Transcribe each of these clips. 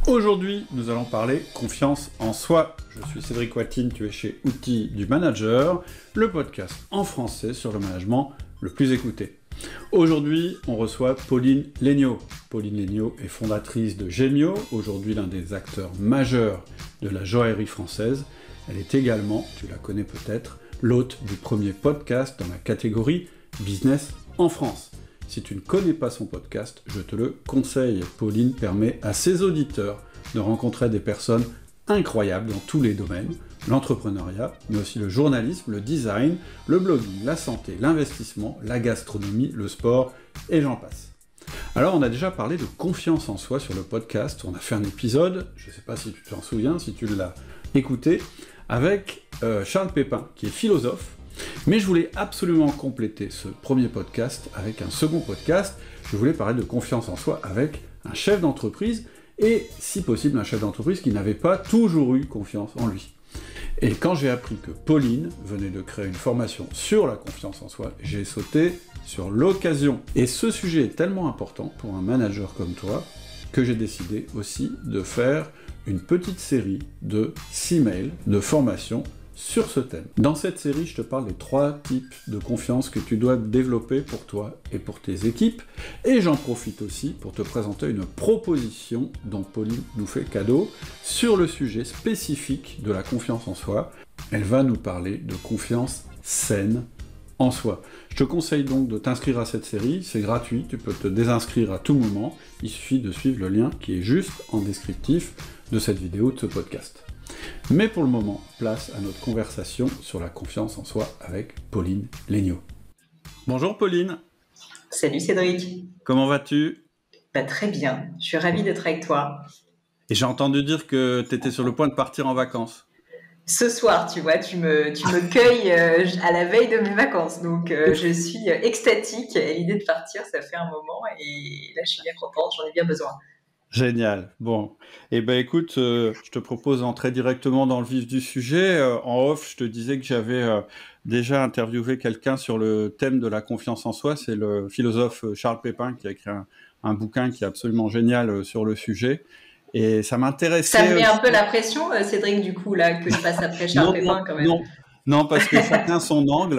Aujourd'hui, nous allons parler confiance en soi. Je suis Cédric Watine, tu es chez Outils du Manager, le podcast en français sur le management le plus écouté. Aujourd'hui, on reçoit Pauline Léniaud. Pauline Léniaud est fondatrice de Gemio, aujourd'hui l'un des acteurs majeurs de la joaillerie française. Elle est également, tu la connais peut-être, l'hôte du premier podcast dans la catégorie Business en France. Si tu ne connais pas son podcast, je te le conseille. Pauline permet à ses auditeurs de rencontrer des personnes incroyables dans tous les domaines, l'entrepreneuriat, mais aussi le journalisme, le design, le blogging, la santé, l'investissement, la gastronomie, le sport, et j'en passe. Alors, on a déjà parlé de confiance en soi sur le podcast. On a fait un épisode, je ne sais pas si tu t'en souviens, si tu l'as écouté, avec Charles Pépin, qui est philosophe. Mais je voulais absolument compléter ce premier podcast avec un second podcast. Je voulais parler de confiance en soi avec un chef d'entreprise et, si possible, un chef d'entreprise qui n'avait pas toujours eu confiance en lui. Et quand j'ai appris que Pauline venait de créer une formation sur la confiance en soi, j'ai sauté sur l'occasion. Et ce sujet est tellement important pour un manager comme toi que j'ai décidé aussi de faire une petite série de 6 mails de formation sur ce thème. Dans cette série, je te parle des 3 types de confiance que tu dois développer pour toi et pour tes équipes, et j'en profite aussi pour te présenter une proposition dont Pauline nous fait cadeau sur le sujet spécifique de la confiance en soi. Elle va nous parler de confiance saine en soi. Je te conseille donc de t'inscrire à cette série, c'est gratuit, tu peux te désinscrire à tout moment, il suffit de suivre le lien qui est juste en descriptif de cette vidéo, de ce podcast. Mais pour le moment, place à notre conversation sur la confiance en soi avec Pauline Léniaud. Bonjour Pauline. Salut Cédric. Comment vas-tu ? Très bien, je suis ravie d'être avec toi. Et j'ai entendu dire que tu étais sur le point de partir en vacances. Ce soir, tu vois, tu me cueilles à la veille de mes vacances, donc je suis extatique à l'idée de partir, ça fait un moment et là je suis bien contente, j'en ai bien besoin. Génial. Bon, eh ben écoute, je te propose d'entrer directement dans le vif du sujet. En off, je te disais que j'avais déjà interviewé quelqu'un sur le thème de la confiance en soi. C'est le philosophe Charles Pépin qui a écrit un bouquin qui est absolument génial sur le sujet. Et ça m'intéressait. Ça me met un peu la pression, Cédric, du coup, là, que je passe après Charles Pépin quand même. Non, parce que chacun son angle.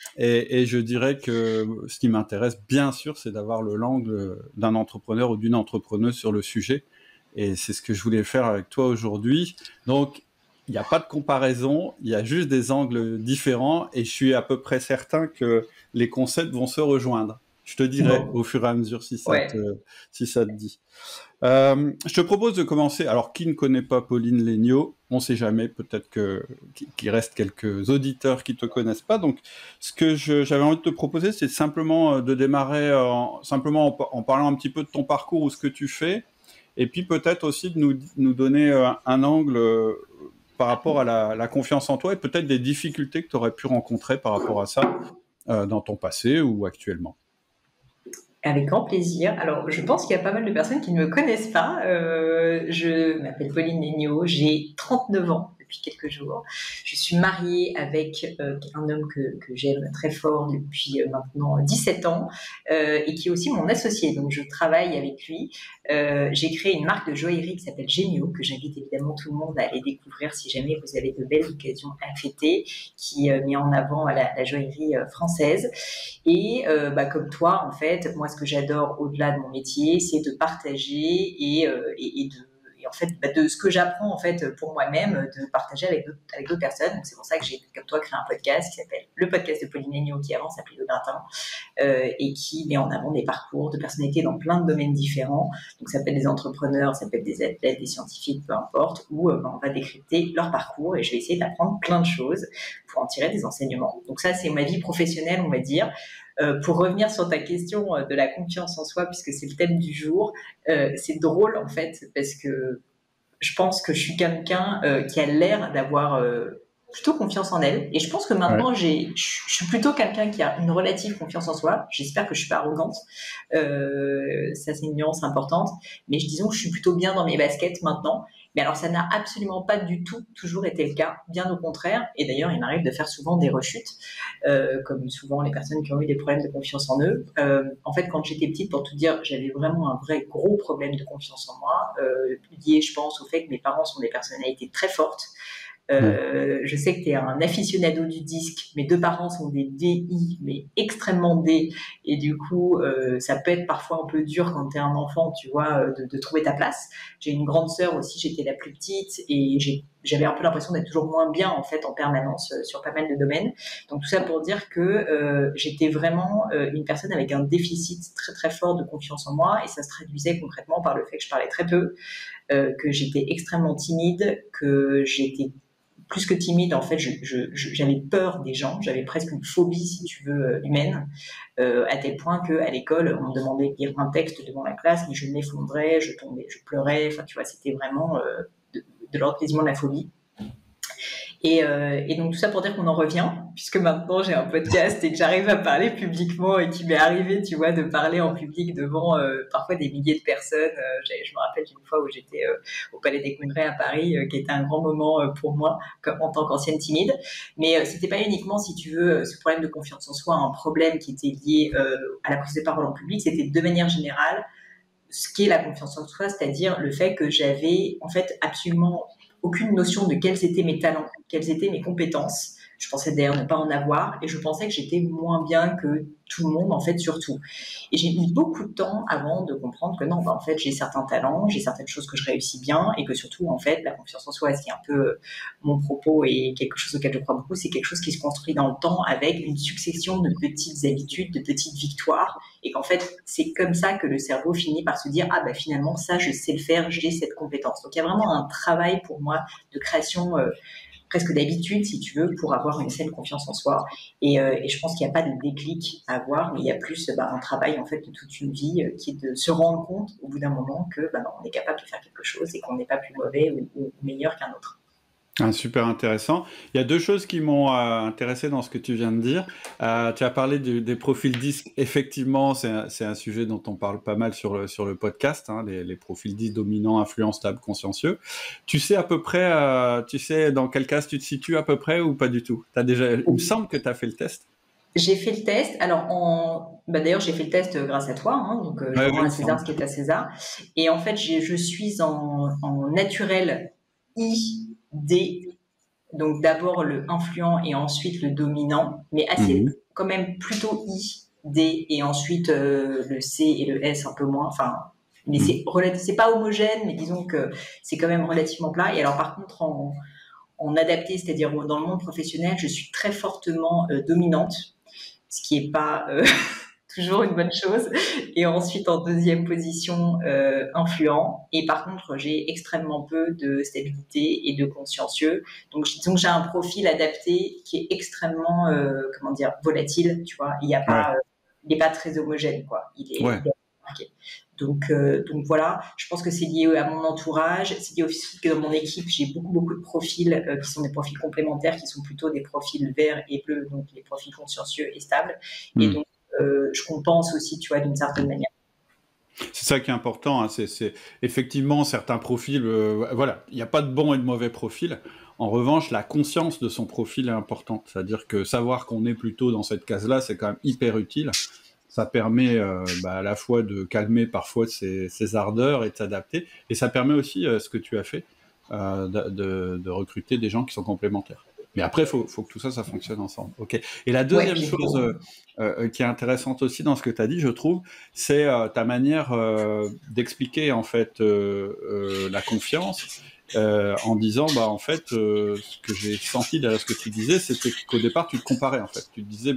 Et je dirais que ce qui m'intéresse, bien sûr, c'est d'avoir l'angle d'un entrepreneur ou d'une entrepreneuse sur le sujet. Et c'est ce que je voulais faire avec toi aujourd'hui. Donc, il n'y a pas de comparaison, il y a juste des angles différents. Et je suis à peu près certain que les concepts vont se rejoindre. Je te dirai au fur et à mesure si ça te dit. Je te propose de commencer. Alors, qui ne connaît pas Pauline Léniaud ? On ne sait jamais, peut-être qu'il reste quelques auditeurs qui ne te connaissent pas. Donc, ce que j'avais envie de te proposer, c'est simplement de démarrer en parlant un petit peu de ton parcours ou ce que tu fais, et puis peut-être aussi de nous donner un angle par rapport à la confiance en toi et peut-être des difficultés que tu aurais pu rencontrer par rapport à ça dans ton passé ou actuellement. Avec grand plaisir. Alors, je pense qu'il y a pas mal de personnes qui ne me connaissent pas. Je m'appelle Pauline Léniaud, j'ai 39 ans depuis quelques jours. Je suis mariée avec un homme que j'aime très fort depuis maintenant 17 ans et qui est aussi mon associé. Donc, je travaille avec lui. J'ai créé une marque de joaillerie qui s'appelle Gemio, que j'invite évidemment tout le monde à aller découvrir si jamais vous avez de belles occasions à fêter, qui met en avant la joaillerie française. Et comme toi, en fait, moi, ce que j'adore au-delà de mon métier, c'est de partager et en fait, de ce que j'apprends en fait pour moi-même, de partager avec d'autres personnes. Donc, c'est pour ça que j'ai, comme toi, créé un podcast qui s'appelle le podcast de Pauline Léniaud, qui avant s'appelait Le Gratin, et qui met en avant des parcours de personnalités dans plein de domaines différents. Donc, ça peut être des entrepreneurs, ça peut être des athlètes, des scientifiques, peu importe, où on va décrypter leur parcours et je vais essayer d'apprendre plein de choses pour en tirer des enseignements. Donc, ça, c'est ma vie professionnelle, on va dire. Pour revenir sur ta question de la confiance en soi, puisque c'est le thème du jour, c'est drôle en fait, parce que je pense que je suis quelqu'un qui a l'air d'avoir plutôt confiance en elle. Et je pense que maintenant, je suis plutôt quelqu'un qui a une relative confiance en soi. J'espère que je suis pas arrogante. Ça, c'est une nuance importante. Mais disons que je suis plutôt bien dans mes baskets maintenant. Mais alors, ça n'a absolument pas du tout toujours été le cas, bien au contraire. Et d'ailleurs, il m'arrive de faire souvent des rechutes, comme souvent les personnes qui ont eu des problèmes de confiance en eux. En fait, quand j'étais petite, pour tout dire, j'avais vraiment un vrai gros problème de confiance en moi, lié, je pense, au fait que mes parents sont des personnalités très fortes. Je sais que tu es un aficionado du disque. Mes deux parents sont des DI, mais extrêmement D. Et du coup, ça peut être parfois un peu dur quand tu es un enfant, tu vois, de trouver ta place. J'ai une grande sœur aussi, j'étais la plus petite et j'avais un peu l'impression d'être toujours moins bien en fait en permanence sur pas mal de domaines. Donc tout ça pour dire que j'étais vraiment une personne avec un déficit très très fort de confiance en moi et ça se traduisait concrètement par le fait que je parlais très peu, que j'étais extrêmement timide, que j'étais plus que timide, en fait, j'avais peur des gens, j'avais presque une phobie, si tu veux, humaine, à tel point qu'à l'école, on me demandait de lire un texte devant la classe, mais je m'effondrais, je tombais, je pleurais, enfin, tu vois, c'était vraiment de l'ordre quasiment de la phobie. Et donc tout ça pour dire qu'on en revient, puisque maintenant j'ai un podcast et que j'arrive à parler publiquement et qu'il m'est arrivé, tu vois, de parler en public devant parfois des milliers de personnes. Je me rappelle d'une fois où j'étais au Palais des Congrès à Paris, qui était un grand moment pour moi en tant qu'ancienne timide. Mais c'était pas uniquement, si tu veux, ce problème de confiance en soi, un problème qui était lié à la prise de parole en public, c'était de manière générale ce qu'est la confiance en soi, c'est-à-dire le fait que j'avais en fait absolument aucune notion de quels étaient mes talents, quelles étaient mes compétences. Je pensais d'ailleurs ne pas en avoir et je pensais que j'étais moins bien que tout le monde, en fait, surtout. Et j'ai mis beaucoup de temps avant de comprendre que non, en fait, j'ai certains talents, j'ai certaines choses que je réussis bien et que surtout, en fait, la confiance en soi, ce qui est un peu mon propos et quelque chose auquel je crois beaucoup, c'est quelque chose qui se construit dans le temps avec une succession de petites habitudes, de petites victoires et qu'en fait, c'est comme ça que le cerveau finit par se dire « Ah, bah finalement, ça, je sais le faire, j'ai cette compétence. » Donc, il y a vraiment un travail pour moi de création presque d'habitude, si tu veux, pour avoir une saine confiance en soi. Et je pense qu'il n'y a pas de déclic à avoir, mais il y a plus un travail en fait de toute une vie qui est de se rendre compte au bout d'un moment que non, on est capable de faire quelque chose et qu'on n'est pas plus mauvais ou meilleur qu'un autre. Ah, super intéressant. Il y a deux choses qui m'ont intéressé dans ce que tu viens de dire. Tu as parlé des profils disques. Effectivement, c'est un sujet dont on parle pas mal sur le podcast, hein, les profils disques dominants, influents, stables, consciencieux. Tu sais à peu près, tu sais dans quel cas tu te situes à peu près ou pas du tout? Il me semble que tu as fait le test. J'ai fait le test. Alors, d'ailleurs, j'ai fait le test grâce à toi. Hein, donc, je rends à César ce qui est à César. Et en fait, je suis en naturel ID. Donc d'abord le influent et ensuite le dominant, mais assez quand même plutôt I, D et ensuite le C et le S un peu moins. Enfin, mais c'est pas homogène, mais disons que c'est quand même relativement plat. Et alors par contre en adapté, c'est-à-dire dans le monde professionnel, je suis très fortement dominante, ce qui est pas toujours une bonne chose. Et ensuite, en deuxième position, influent. Et par contre, j'ai extrêmement peu de stabilité et de consciencieux. Donc, disons que j'ai un profil adapté qui est extrêmement, volatile, tu vois. Il n'est pas très homogène, quoi. Il est marqué. Donc voilà, je pense que c'est lié à mon entourage, c'est lié aussi que dans mon équipe, j'ai beaucoup de profils qui sont des profils complémentaires, qui sont plutôt des profils verts et bleus, donc les profils consciencieux et stables. Et donc, je compense aussi, tu vois, d'une certaine manière. C'est ça qui est important, hein, c'est effectivement certains profils, voilà, il n'y a pas de bon et de mauvais profil. En revanche, la conscience de son profil est importante, c'est-à-dire que savoir qu'on est plutôt dans cette case-là, c'est quand même hyper utile. Ça permet à la fois de calmer parfois ses ardeurs et de s'adapter, et ça permet aussi, ce que tu as fait, de recruter des gens qui sont complémentaires. Mais après, il faut que tout ça fonctionne ensemble. Okay. Et la deuxième chose qui est intéressante aussi dans ce que tu as dit, je trouve, c'est ta manière d'expliquer en fait la confiance en disant, en fait, ce que j'ai senti derrière ce que tu disais, c'était qu'au départ, tu te comparais en fait. Tu te disais,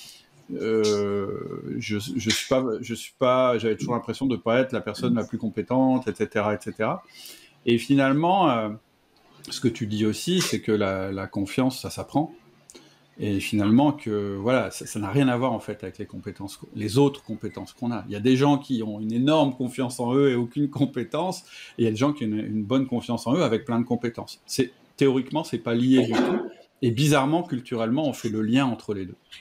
je suis pas, j'avais toujours l'impression de pas être la personne la plus compétente, etc., etc. Et finalement, ce que tu dis aussi, c'est que la confiance, ça s'apprend. Et finalement, que voilà, ça n'a rien à voir en fait avec les autres compétences qu'on a. Il y a des gens qui ont une énorme confiance en eux et aucune compétence, et il y a des gens qui ont une bonne confiance en eux avec plein de compétences. Théoriquement, c'est pas lié du tout. Et bizarrement, culturellement, on fait le lien entre les deux.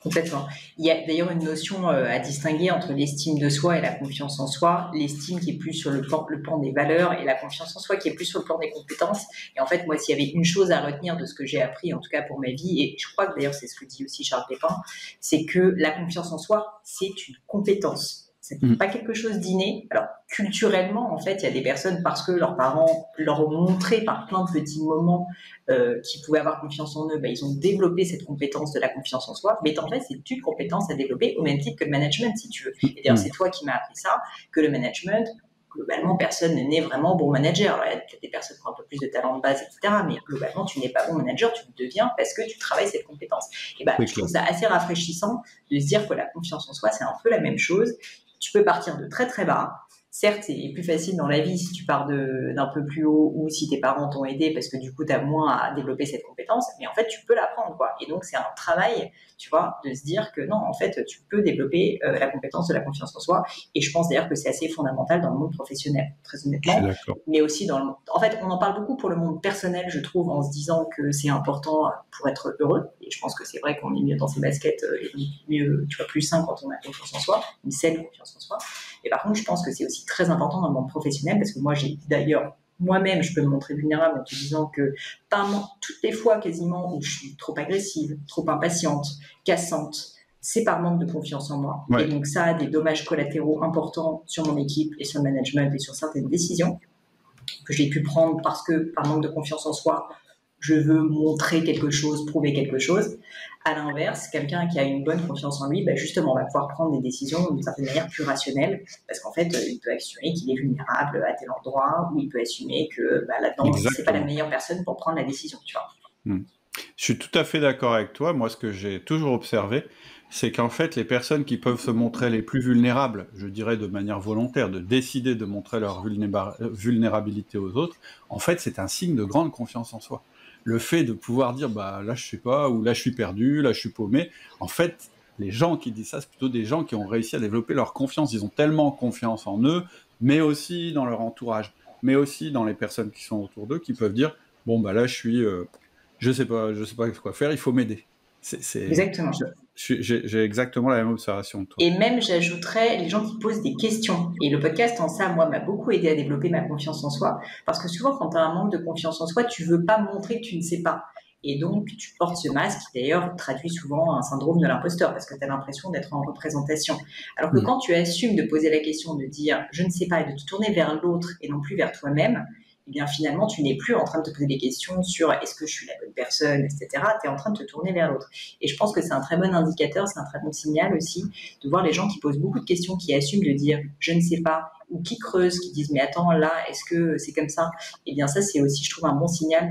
Complètement. Il y a d'ailleurs une notion à distinguer entre l'estime de soi et la confiance en soi. L'estime qui est plus sur le plan des valeurs et la confiance en soi qui est plus sur le plan des compétences. Et en fait, moi, s'il y avait une chose à retenir de ce que j'ai appris, en tout cas pour ma vie, et je crois que d'ailleurs c'est ce que dit aussi Charles Pépin, c'est que la confiance en soi, c'est une compétence. C'est pas quelque chose d'inné. Alors, culturellement, en fait, il y a des personnes, parce que leurs parents leur ont montré par plein de petits moments qu'ils pouvaient avoir confiance en eux, ils ont développé cette compétence de la confiance en soi. Mais en fait, c'est une compétence à développer au même titre que le management, si tu veux. Et d'ailleurs, c'est toi qui m'as appris ça, que le management, globalement, personne n'est vraiment bon manager. Alors, il y a peut-être des personnes qui ont un peu plus de talent de base, etc. Mais globalement, tu n'es pas bon manager, tu le deviens parce que tu travailles cette compétence. Et je trouve ça assez rafraîchissant de se dire que la confiance en soi, c'est un peu la même chose. Tu peux partir de très très bas. Certes, c'est plus facile dans la vie si tu pars d'un peu plus haut ou si tes parents t'ont aidé parce que du coup, tu as moins à développer cette compétence. Mais en fait, tu peux l'apprendre, quoi. Et donc, c'est un travail, tu vois, de se dire que non, en fait, tu peux développer la compétence de la confiance en soi. Et je pense d'ailleurs que c'est assez fondamental dans le monde professionnel, très honnêtement. Mais aussi dans le monde. En fait, on en parle beaucoup pour le monde personnel, je trouve, en se disant que c'est important pour être heureux. Et je pense que c'est vrai qu'on est mieux dans ses baskets et mieux, tu vois, plus sain quand on a confiance en soi, une saine confiance en soi. Et par contre, je pense que c'est aussi très important dans le monde professionnel parce que moi, j'ai d'ailleurs, moi-même, je peux me montrer vulnérable en te disant que toutes les fois quasiment où je suis trop agressive, trop impatiente, cassante, c'est par manque de confiance en moi. Ouais. Et donc, ça a des dommages collatéraux importants sur mon équipe et sur le management et sur certaines décisions que j'ai pu prendre parce que par manque de confiance en soi, je veux montrer quelque chose, prouver quelque chose. À l'inverse, quelqu'un qui a une bonne confiance en lui, justement, va pouvoir prendre des décisions d'une certaine manière plus rationnelle, parce qu'en fait, il peut assumer qu'il est vulnérable à tel endroit, ou il peut assumer que là-dedans, c'est pas la meilleure personne pour prendre la décision, tu vois. Je suis tout à fait d'accord avec toi. Moi, ce que j'ai toujours observé, c'est qu'en fait, les personnes qui peuvent se montrer les plus vulnérables, je dirais de manière volontaire, de décider de montrer leur vulnérabilité aux autres, en fait, c'est un signe de grande confiance en soi. Le fait de pouvoir dire, là, je sais pas, ou là, je suis perdu, là, je suis paumé, en fait, les gens qui disent ça, c'est plutôt des gens qui ont réussi à développer leur confiance. Ils ont tellement confiance en eux, mais aussi dans leur entourage, mais aussi dans les personnes qui sont autour d'eux, qui peuvent dire, là, je suis... je sais pas quoi faire, il faut m'aider. Exactement. J'ai exactement la même observation que toi. Et même, j'ajouterais les gens qui posent des questions. Et le podcast, en ça, moi, m'a beaucoup aidé à développer ma confiance en soi. Parce que souvent, quand tu as un manque de confiance en soi, tu veux pas montrer que tu ne sais pas. Et donc, tu portes ce masque qui, d'ailleurs, traduit souvent un syndrome de l'imposteur parce que tu as l'impression d'être en représentation. Alors que quand tu assumes de poser la question, de dire « je ne sais pas » et de te tourner vers l'autre et non plus vers toi-même, eh bien, finalement, tu n'es plus en train de te poser des questions sur est-ce que je suis la bonne personne, etc. Tu es en train de te tourner vers l'autre. Et je pense que c'est un très bon indicateur, c'est un très bon signal aussi de voir les gens qui posent beaucoup de questions, qui assument de dire « je ne sais pas » ou qui creusent, qui disent « mais attends, là, est-ce que c'est comme ça ?» Eh bien, ça, c'est aussi, je trouve, un bon signal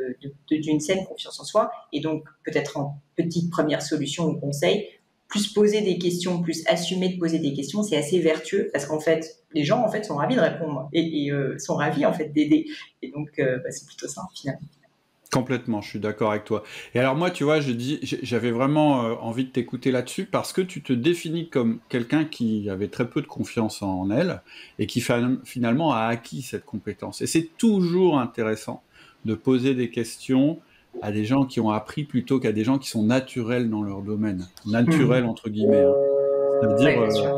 d'une saine confiance en soi. Et donc, peut-être en petite première solution ou conseil, plus poser des questions, plus assumer de poser des questions, c'est assez vertueux parce qu'en fait, les gens en fait sont ravis de répondre et sont ravis en fait d'aider. Et donc, c'est plutôt ça finalement. Complètement, je suis d'accord avec toi. Et alors moi, tu vois, j'avais vraiment envie de t'écouter là-dessus parce que tu te définis comme quelqu'un qui avait très peu de confiance en elle et qui finalement a acquis cette compétence. Et c'est toujours intéressant de poser des questions à des gens qui ont appris plutôt qu'à des gens qui sont naturels dans leur domaine. Naturels entre guillemets. Hein. C'est-à-dire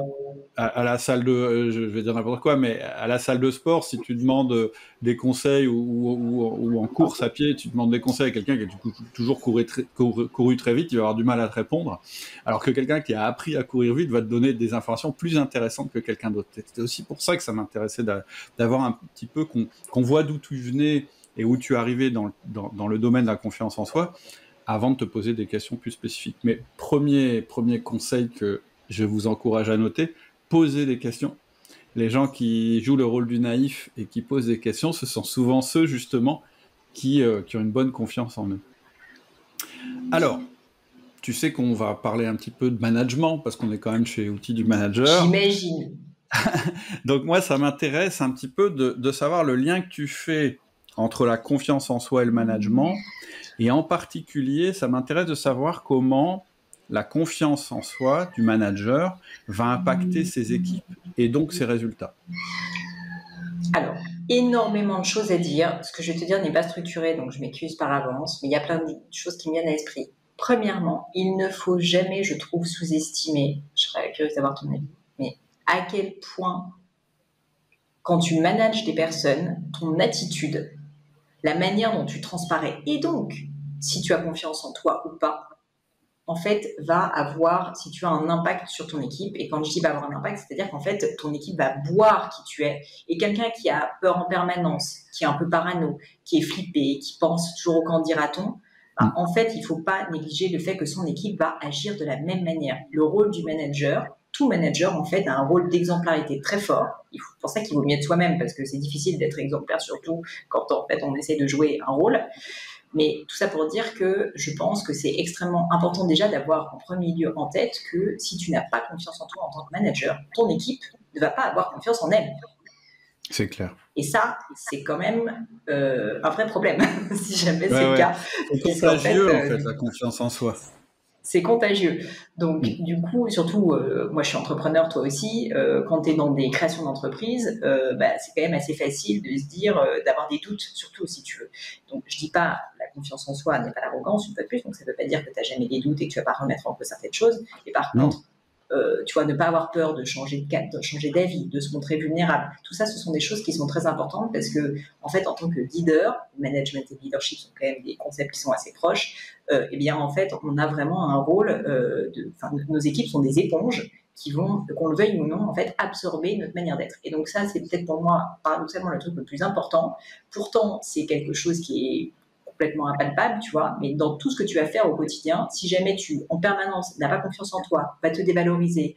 à la salle de... je vais dire n'importe quoi, mais à la salle de sport, si tu demandes des conseils ou en course à pied, tu demandes des conseils à quelqu'un qui a toujours couru très vite, il va avoir du mal à te répondre. Alors que quelqu'un qui a appris à courir vite va te donner des informations plus intéressantes que quelqu'un d'autre. C'était aussi pour ça que ça m'intéressait d'avoir un petit peu qu'on voit d'où tu venais et où tu arrivais dans le domaine de la confiance en soi, avant de te poser des questions plus spécifiques. Mais premier conseil que je vous encourage à noter, poser des questions. Les gens qui jouent le rôle du naïf et qui posent des questions, ce sont souvent ceux, justement, qui ont une bonne confiance en eux. Alors, tu sais qu'on va parler un petit peu de management, parce qu'on est quand même chez Outils du Manager. J'imagine. Donc moi, ça m'intéresse un petit peu de savoir le lien que tu fais entre la confiance en soi et le management. Et en particulier, ça m'intéresse de savoir comment la confiance en soi du manager va impacter ses équipes et donc ses résultats. Alors, énormément de choses à dire. Ce que je vais te dire n'est pas structuré, donc je m'excuse par avance, mais il y a plein de choses qui me viennent à l'esprit. Premièrement, il ne faut jamais, je trouve, sous-estimer, je serais curieuse d'avoir ton avis, mais à quel point, quand tu manages des personnes, ton attitude, la manière dont tu transparais, et donc, si tu as confiance en toi ou pas, en fait, va avoir, si tu as un impact sur ton équipe, et quand je dis va avoir un impact, c'est-à-dire qu'en fait, ton équipe va voir qui tu es, et quelqu'un qui a peur en permanence, qui est un peu parano, qui est flippé, qui pense toujours au qu'en dira-t-on, en fait, il ne faut pas négliger le fait que son équipe va agir de la même manière. Le rôle du manager, tout manager, en fait, a un rôle d'exemplarité très fort. C'est pour ça qu'il vaut mieux être soi-même, parce que c'est difficile d'être exemplaire, surtout quand, en fait, on essaie de jouer un rôle. Mais tout ça pour dire que je pense que c'est extrêmement important déjà d'avoir en premier lieu en tête que si tu n'as pas confiance en toi en tant que manager, ton équipe ne va pas avoir confiance en elle. C'est clair. Et ça, c'est quand même un vrai problème, si jamais c'est le cas. C'est contagieux, en fait, la confiance en soi. C'est contagieux. Donc, du coup, surtout, moi, je suis entrepreneur, toi aussi. Quand tu es dans des créations d'entreprise, c'est quand même assez facile de se dire, d'avoir des doutes, surtout si tu veux. Donc, je dis pas, la confiance en soi n'est pas l'arrogance, une fois de plus. Donc, ça veut pas dire que tu n'as jamais des doutes et que tu vas pas remettre en cause certaines choses. Et par contre, tu vois, ne pas avoir peur de changer de cap, de changer d'avis, de se montrer vulnérable. Tout ça, ce sont des choses qui sont très importantes parce que, en fait, en tant que leader, management et leadership sont quand même des concepts qui sont assez proches. Eh bien, en fait, on a vraiment un rôle nos équipes sont des éponges qui vont, qu'on le veuille ou non, en fait, absorber notre manière d'être. Et donc ça, c'est peut-être pour moi, paradoxalement, le truc le plus important. Pourtant, c'est quelque chose qui est complètement impalpable, tu vois, mais dans tout ce que tu vas faire au quotidien, si jamais tu, en permanence, n'as pas confiance en toi, vas te dévaloriser,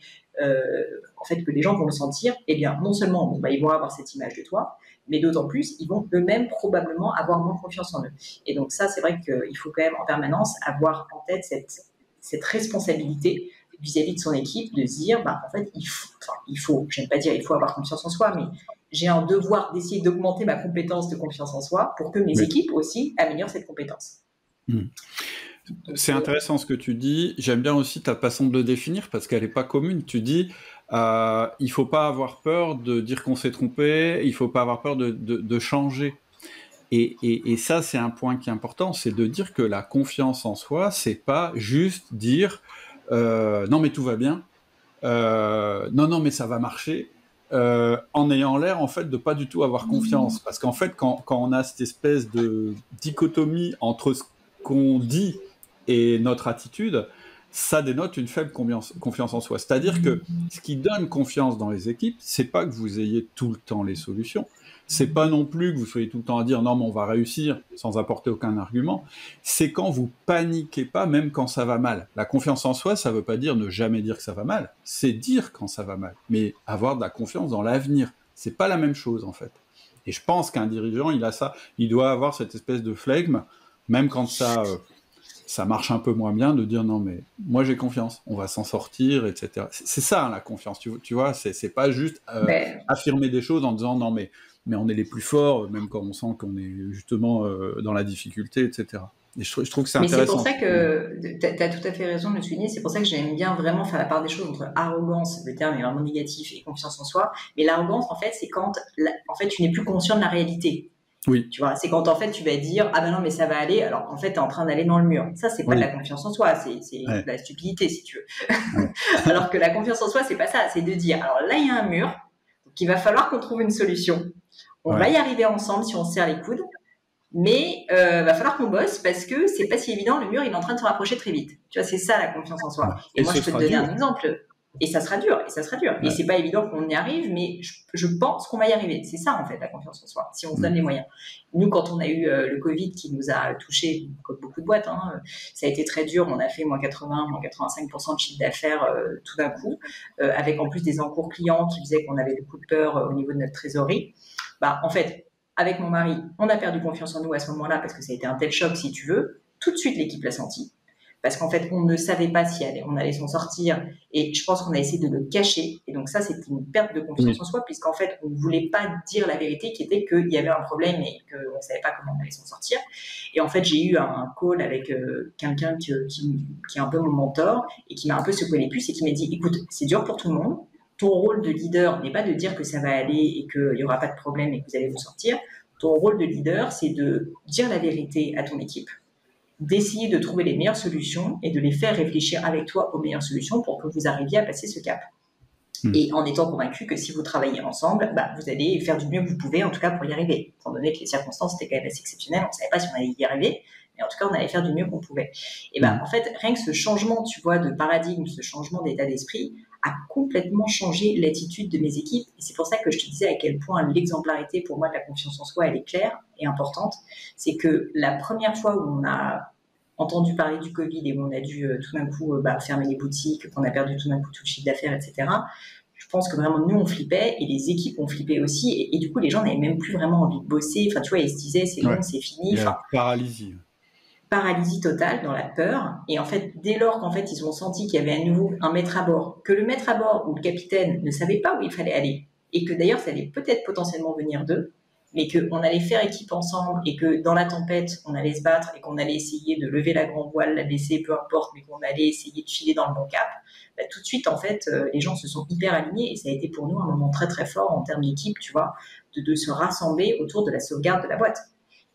en fait, que les gens vont le sentir, eh bien, non seulement, ils vont avoir cette image de toi, mais d'autant plus, ils vont eux-mêmes probablement avoir moins confiance en eux. Et donc ça, c'est vrai qu'il faut quand même en permanence avoir en tête cette responsabilité vis-à-vis de son équipe, de se dire, en fait, il faut, j'aime pas dire il faut avoir confiance en soi, mais j'ai un devoir d'essayer d'augmenter ma compétence de confiance en soi pour que mes équipes aussi améliorent cette compétence. C'est intéressant ce que tu dis. J'aime bien aussi ta façon de le définir parce qu'elle n'est pas commune. Tu dis, il ne faut pas avoir peur de dire qu'on s'est trompé, il ne faut pas avoir peur de changer. Et ça, c'est un point qui est important, c'est de dire que la confiance en soi, c'est pas juste dire non mais tout va bien, non mais ça va marcher, en ayant l'air en fait de pas du tout avoir confiance. Parce qu'en fait, quand on a cette espèce de dichotomie entre ce qu'on dit et notre attitude, ça dénote une faible confiance en soi. C'est-à-dire que ce qui donne confiance dans les équipes, c'est pas que vous ayez tout le temps les solutions. C'est pas non plus que vous soyez tout le temps à dire non mais on va réussir sans apporter aucun argument. C'est quand vous paniquez pas même quand ça va mal. La confiance en soi, ça veut pas dire ne jamais dire que ça va mal. C'est dire quand ça va mal. Mais avoir de la confiance dans l'avenir. C'est pas la même chose en fait. Et je pense qu'un dirigeant, il a ça. Il doit avoir cette espèce de flegme, même quand ça marche un peu moins bien, de dire non mais moi j'ai confiance, on va s'en sortir, etc. C'est ça la confiance, tu vois, c'est pas juste affirmer des choses en disant non mais on est les plus forts, même quand on sent qu'on est justement dans la difficulté, etc. Et je trouve que c'est intéressant. Mais c'est pour ça que tu as tout à fait raison de le souligner, c'est pour ça que j'aime bien vraiment faire la part des choses entre arrogance, le terme est vraiment négatif, et confiance en soi. Mais l'arrogance, en fait, c'est quand en fait, tu n'es plus conscient de la réalité. Oui. Tu vois, c'est quand en fait tu vas dire ah ben non mais ça va aller alors qu'en fait tu es en train d'aller dans le mur. Ça c'est pas de la confiance en soi, c'est de la stupidité si tu veux. Alors que la confiance en soi c'est pas ça, c'est de dire alors là il y a un mur, donc il va falloir qu'on trouve une solution. On va y arriver ensemble si on se serre les coudes, mais va falloir qu'on bosse parce que c'est pas si évident, le mur il est en train de se rapprocher très vite. Tu vois, c'est ça la confiance en soi. Et moi je peux te donner un exemple. Et ça sera dur, Et c'est pas évident qu'on y arrive, mais je pense qu'on va y arriver. C'est ça, en fait, la confiance en soi, si on se donne les moyens. Nous, quand on a eu le Covid qui nous a touchés, comme beaucoup de boîtes, ça a été très dur. On a fait moins 80, moins 85% de chiffre d'affaires tout d'un coup, avec en plus des encours clients qui faisaient qu'on avait beaucoup de peur au niveau de notre trésorerie. En fait, avec mon mari, on a perdu confiance en nous à ce moment-là parce que ça a été un tel choc, si tu veux. Tout de suite, l'équipe l'a senti. Parce qu'en fait, on ne savait pas si on allait s'en sortir. Et je pense qu'on a essayé de le cacher. Et donc ça, c'était une perte de confiance en soi, puisqu'en fait, on ne voulait pas dire la vérité, qui était qu'il y avait un problème et qu'on ne savait pas comment on allait s'en sortir. Et en fait, j'ai eu un call avec quelqu'un qui est un peu mon mentor et qui m'a un peu secoué les puces et qui m'a dit, écoute, c'est dur pour tout le monde. Ton rôle de leader n'est pas de dire que ça va aller et qu'il n'y aura pas de problème et que vous allez vous sortir. Ton rôle de leader, c'est de dire la vérité à ton équipe, d'essayer de trouver les meilleures solutions et de les faire réfléchir avec toi aux meilleures solutions pour que vous arriviez à passer ce cap. Et en étant convaincu que si vous travaillez ensemble, vous allez faire du mieux que vous pouvez, en tout cas pour y arriver. Étant donné que les circonstances étaient quand même assez exceptionnelles, on ne savait pas si on allait y arriver, mais en tout cas, on allait faire du mieux qu'on pouvait. Et en fait, rien que ce changement, tu vois, de paradigme, ce changement d'état d'esprit, a complètement changé l'attitude de mes équipes. Et c'est pour ça que je te disais à quel point l'exemplarité, pour moi, de la confiance en soi, elle est claire et importante. C'est que la première fois où on a entendu parler du Covid et où on a dû tout d'un coup fermer les boutiques, qu'on a perdu tout d'un coup tout le chiffre d'affaires, etc., je pense que vraiment, nous, on flippait et les équipes ont flippé aussi. Et du coup, les gens n'avaient même plus vraiment envie de bosser. Enfin, tu vois, ils se disaient, c'est long, c'est fini. Paralysie. Paralysie totale dans la peur. Et en fait, dès lors qu'en fait, ils ont senti qu'il y avait à nouveau un maître à bord, que le maître à bord ou le capitaine ne savait pas où il fallait aller, et que d'ailleurs, ça allait peut-être potentiellement venir d'eux, mais qu'on allait faire équipe ensemble et que dans la tempête, on allait se battre et qu'on allait essayer de lever la grande voile, la baisser, peu importe, mais qu'on allait essayer de filer dans le bon cap, tout de suite, en fait, les gens se sont hyper alignés et ça a été pour nous un moment très, très fort en termes d'équipe, tu vois, de se rassembler autour de la sauvegarde de la boîte.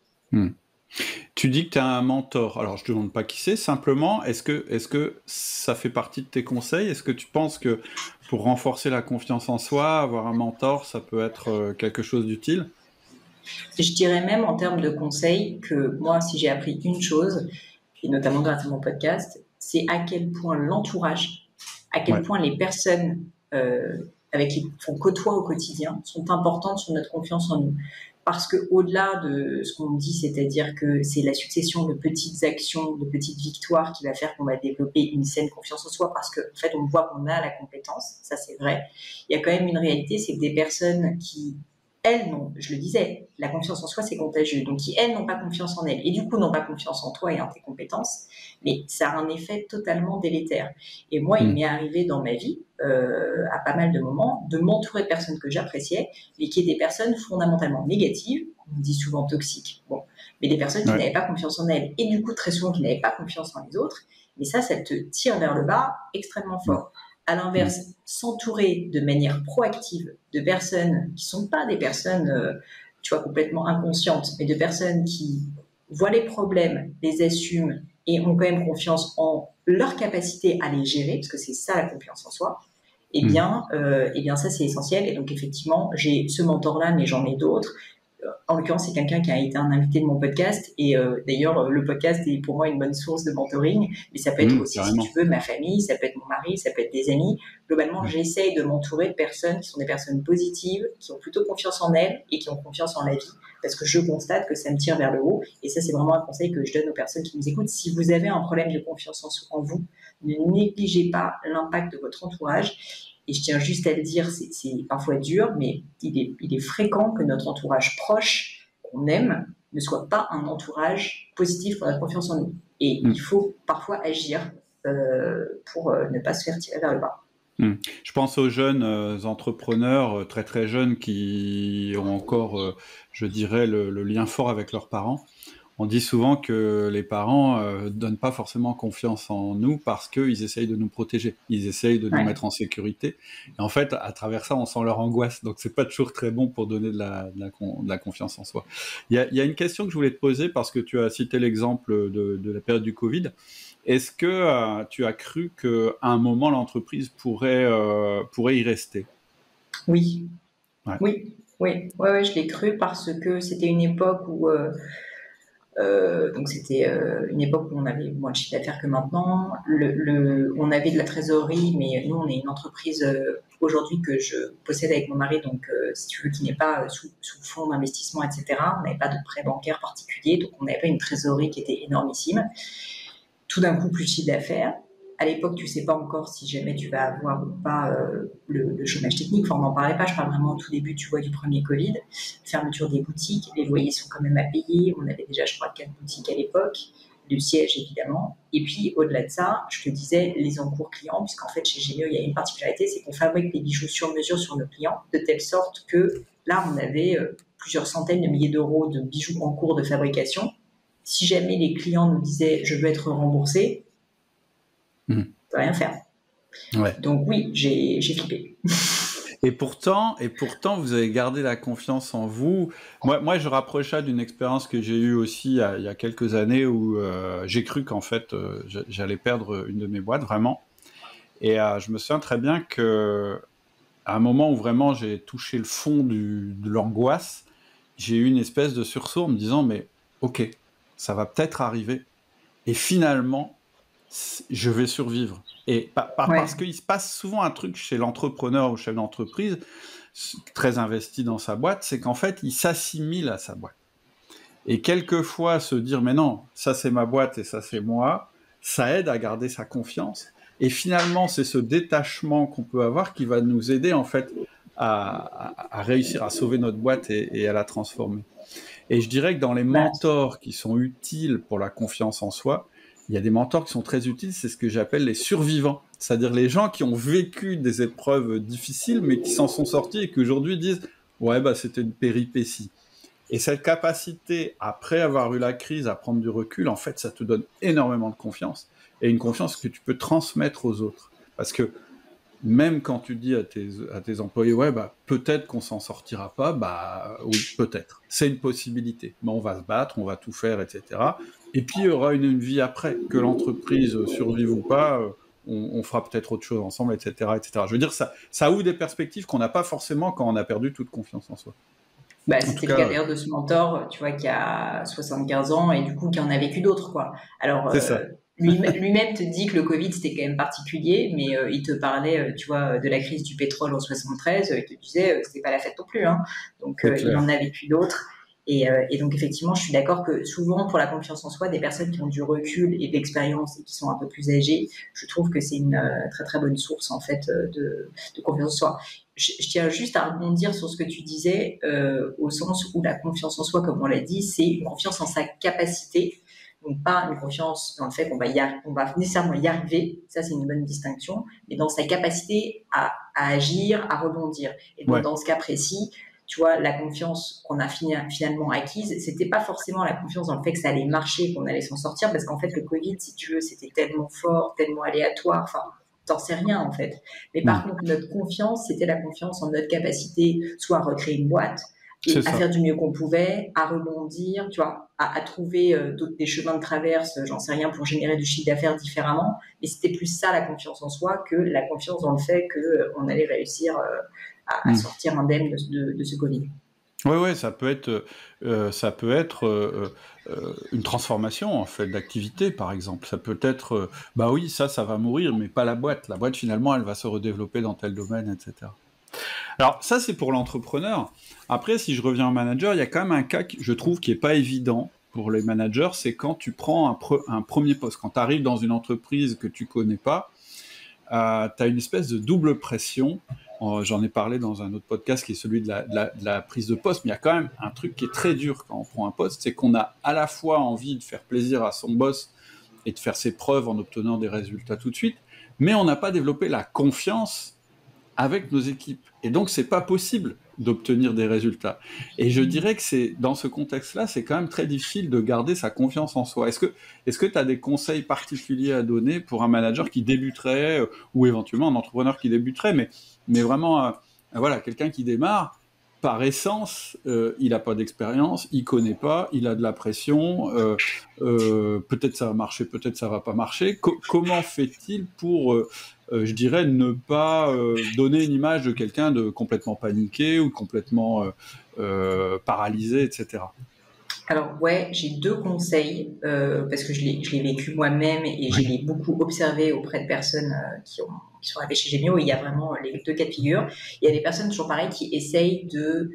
Tu dis que tu as un mentor. Alors, je ne te demande pas qui c'est, simplement, est-ce que ça fait partie de tes conseils? Est-ce que tu penses que pour renforcer la confiance en soi, avoir un mentor, ça peut être quelque chose d'utile? Je dirais même en termes de conseils que moi, si j'ai appris une chose, et notamment grâce à mon podcast, c'est à quel point l'entourage, à quel point les personnes avec qui on côtoie au quotidien sont importantes sur notre confiance en nous. Parce qu'au-delà de ce qu'on dit, c'est-à-dire que c'est la succession de petites actions, de petites victoires qui va faire qu'on va développer une saine confiance en soi, parce qu'en fait, on voit qu'on a la compétence, ça c'est vrai. Il y a quand même une réalité, c'est que des personnes qui, elles, non, je le disais, la confiance en soi, c'est contagieux. Donc, qui, elles, n'ont pas confiance en elles et du coup, n'ont pas confiance en toi et en tes compétences, mais ça a un effet totalement délétère. Et moi, il m'est arrivé dans ma vie, à pas mal de moments, de m'entourer de personnes que j'appréciais, mais qui étaient des personnes fondamentalement négatives, on dit souvent toxiques, bon, mais des personnes qui n'avaient pas confiance en elles et du coup, très souvent, qui n'avaient pas confiance en les autres. Mais ça te tire vers le bas extrêmement fort. À l'inverse, s'entourer de manière proactive de personnes qui ne sont pas des personnes, tu vois, complètement inconscientes, mais de personnes qui voient les problèmes, les assument et ont quand même confiance en leur capacité à les gérer, parce que c'est ça la confiance en soi, eh bien ça c'est essentiel. Et donc effectivement, j'ai ce mentor-là, mais j'en ai d'autres. En l'occurrence, c'est quelqu'un qui a été un invité de mon podcast et d'ailleurs, le podcast est pour moi une bonne source de mentoring, mais ça peut être aussi, carrément. si tu veux, ma famille, ça peut être mon mari, ça peut être des amis. Globalement, j'essaye de m'entourer de personnes qui sont des personnes positives, qui ont plutôt confiance en elles et qui ont confiance en la vie, parce que je constate que ça me tire vers le haut. Et ça, c'est vraiment un conseil que je donne aux personnes qui nous écoutent. Si vous avez un problème de confiance en vous, ne négligez pas l'impact de votre entourage. Et je tiens juste à le dire, c'est parfois dur, mais il est fréquent que notre entourage proche, qu'on aime, ne soit pas un entourage positif pour notre confiance en nous. Et il faut parfois agir pour ne pas se faire tirer vers le bas. Je pense aux jeunes entrepreneurs très très jeunes qui ont encore, je dirais, le lien fort avec leurs parents. On dit souvent que les parents donnent pas forcément confiance en nous parce qu'ils essayent de nous protéger, ils essayent de nous mettre en sécurité. Et en fait, à travers ça, on sent leur angoisse. Donc, c'est pas toujours très bon pour donner de la confiance en soi. Il y a une question que je voulais te poser parce que tu as cité l'exemple de la période du Covid. Est-ce que tu as cru qu'à un moment, l'entreprise pourrait y rester? Oui. Oui, je l'ai cru parce que c'était une époque où... donc c'était une époque où on avait moins de chiffre d'affaires que maintenant. On avait de la trésorerie, mais nous, on est une entreprise aujourd'hui que je possède avec mon mari, donc si tu veux, qui n'est pas sous fonds d'investissement, etc. On n'avait pas de prêt bancaire particulier, donc on n'avait pas une trésorerie qui était énormissime. Tout d'un coup, plus de chiffre d'affaires. À l'époque, tu ne sais pas encore si jamais tu vas avoir ou pas le chômage technique. Enfin, on n'en parlait pas. Je parle vraiment au tout début, tu vois, du premier Covid. Fermeture des boutiques. Les loyers sont quand même à payer. On avait déjà, je crois, 4 boutiques à l'époque. Le siège, évidemment. Et puis, au-delà de ça, je te disais les encours clients, puisqu'en fait, chez Gémeo, il y a une particularité, c'est qu'on fabrique des bijoux sur mesure sur nos clients, de telle sorte que là, on avait plusieurs centaines de milliers d'euros de bijoux en cours de fabrication. Si jamais les clients nous disaient « je veux être remboursé », on ne peut rien faire. Donc oui, j'ai flippé. Et pourtant, vous avez gardé la confiance en vous. Moi, je rapproche ça d'une expérience que j'ai eue aussi il y a quelques années où j'ai cru qu'en fait, j'allais perdre une de mes boîtes, vraiment. Et je me souviens très bien que à un moment où vraiment j'ai touché le fond de l'angoisse, j'ai eu une espèce de sursaut en me disant, mais ok, ça va peut-être arriver. Et finalement, je vais survivre. Et parce qu'il se passe souvent un truc chez l'entrepreneur ou chef d'entreprise très investi dans sa boîte, c'est qu'en fait, il s'assimile à sa boîte. Et quelquefois, se dire, mais non, ça c'est ma boîte et ça c'est moi, ça aide à garder sa confiance. Et finalement, c'est ce détachement qu'on peut avoir qui va nous aider en fait à réussir à sauver notre boîte et à la transformer. Et je dirais que dans les mentors qui sont utiles pour la confiance en soi, il y a des mentors qui sont très utiles, c'est ce que j'appelle les survivants. C'est-à-dire les gens qui ont vécu des épreuves difficiles, mais qui s'en sont sortis et qui aujourd'hui disent « Ouais, bah, c'était une péripétie ». Et cette capacité, après avoir eu la crise, à prendre du recul, en fait, ça te donne énormément de confiance. Et une confiance que tu peux transmettre aux autres. Parce que même quand tu dis à tes employés, ouais, bah, peut-être qu'on s'en sortira pas, bah oui, peut-être. C'est une possibilité. Mais on va se battre, on va tout faire, etc. Et puis, il y aura une vie après. Que l'entreprise survive ou pas, on fera peut-être autre chose ensemble, etc., etc. Je veux dire, ça ouvre des perspectives qu'on n'a pas forcément quand on a perdu toute confiance en soi. C'était le cas d'ailleurs de ce mentor, tu vois, qui a 75 ans et du coup qui en a vécu d'autres, quoi. Alors, lui-même te dit que le Covid, c'était quand même particulier, mais il te parlait, tu vois, de la crise du pétrole en 73, il te disait c'était pas la fête non plus, hein. Donc, il en a vécu d'autres. Et donc, effectivement, je suis d'accord que souvent, pour la confiance en soi, des personnes qui ont du recul et de l'expérience et qui sont un peu plus âgées, je trouve que c'est une très, très bonne source, en fait, de confiance en soi. Je tiens juste à rebondir sur ce que tu disais, au sens où la confiance en soi, comme on l'a dit, c'est une confiance en sa capacité. Donc, pas une confiance dans le fait qu'on va nécessairement y arriver, ça c'est une bonne distinction, mais dans sa capacité à agir, à rebondir. Et donc, dans ce cas précis, tu vois, la confiance qu'on a finalement acquise, c'était pas forcément la confiance dans le fait que ça allait marcher, qu'on allait s'en sortir, parce qu'en fait, le Covid, si tu veux, c'était tellement fort, tellement aléatoire, enfin, t'en sais rien, en fait. Mais par contre, notre confiance, c'était la confiance en notre capacité, soit à recréer une boîte, à faire du mieux qu'on pouvait, à rebondir, tu vois, à trouver des chemins de traverse, j'en sais rien, pour générer du chiffre d'affaires différemment. Mais c'était plus ça, la confiance en soi, que la confiance dans le fait qu'on allait réussir à sortir indemne de ce Covid. Oui, ça peut être une transformation en fait d'activité, par exemple. Ça peut être, bah oui, ça va mourir, mais pas la boîte. La boîte, finalement, elle va se redévelopper dans tel domaine, etc. Alors ça, c'est pour l'entrepreneur. Après, si je reviens au manager, il y a quand même un cas, je trouve, qui est pas évident pour les managers, c'est quand tu prends un premier poste. Quand tu arrives dans une entreprise que tu connais pas, tu as une espèce de double pression. J'en ai parlé dans un autre podcast qui est celui de la prise de poste, mais il y a quand même un truc qui est très dur quand on prend un poste, c'est qu'on a à la fois envie de faire plaisir à son boss et de faire ses preuves en obtenant des résultats tout de suite, mais on n'a pas développé la confiance avec nos équipes. Et donc, c'est pas possible d'obtenir des résultats. Et je dirais que c'est, dans ce contexte-là, c'est quand même très difficile de garder sa confiance en soi. Est-ce que tu as des conseils particuliers à donner pour un manager qui débuterait, ou éventuellement un entrepreneur qui débuterait, mais vraiment, voilà, quelqu'un qui démarre, par essence, il n'a pas d'expérience, il connaît pas, il a de la pression, peut-être ça va marcher, peut-être ça va pas marcher. Comment fait-il pour, je dirais, ne pas donner une image de quelqu'un de complètement paniqué ou complètement paralysé, etc. Alors ouais, j'ai deux conseils, parce que je l'ai vécu moi-même et je l'ai beaucoup observé auprès de personnes qui sont arrivées chez Gemio. Il y a vraiment les deux cas de figure. Il y a des personnes, toujours pareil, qui essayent de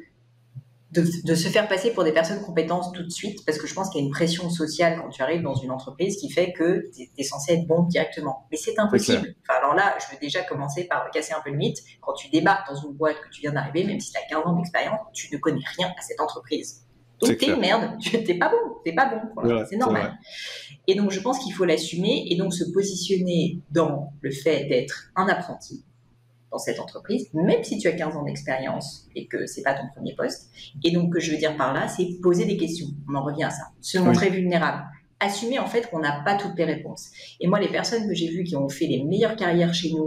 se faire passer pour des personnes compétentes tout de suite, parce que je pense qu'il y a une pression sociale quand tu arrives dans une entreprise qui fait que tu es censé être bon directement. Mais c'est impossible. Enfin, alors là, je veux déjà commencer par casser un peu le mythe. Quand tu débarques dans une boîte que tu viens d'arriver, même si tu as 15 ans d'expérience, tu ne connais rien à cette entreprise. Donc t'es une merde, t'es pas bon, voilà, c'est normal. Et donc je pense qu'il faut l'assumer et donc se positionner dans le fait d'être un apprenti dans cette entreprise, même si tu as 15 ans d'expérience et que c'est pas ton premier poste. Et donc, ce que je veux dire par là, c'est poser des questions. On en revient à ça. Se montrer vulnérable. Assumer en fait qu'on n'a pas toutes les réponses. Et moi, les personnes que j'ai vues qui ont fait les meilleures carrières chez nous,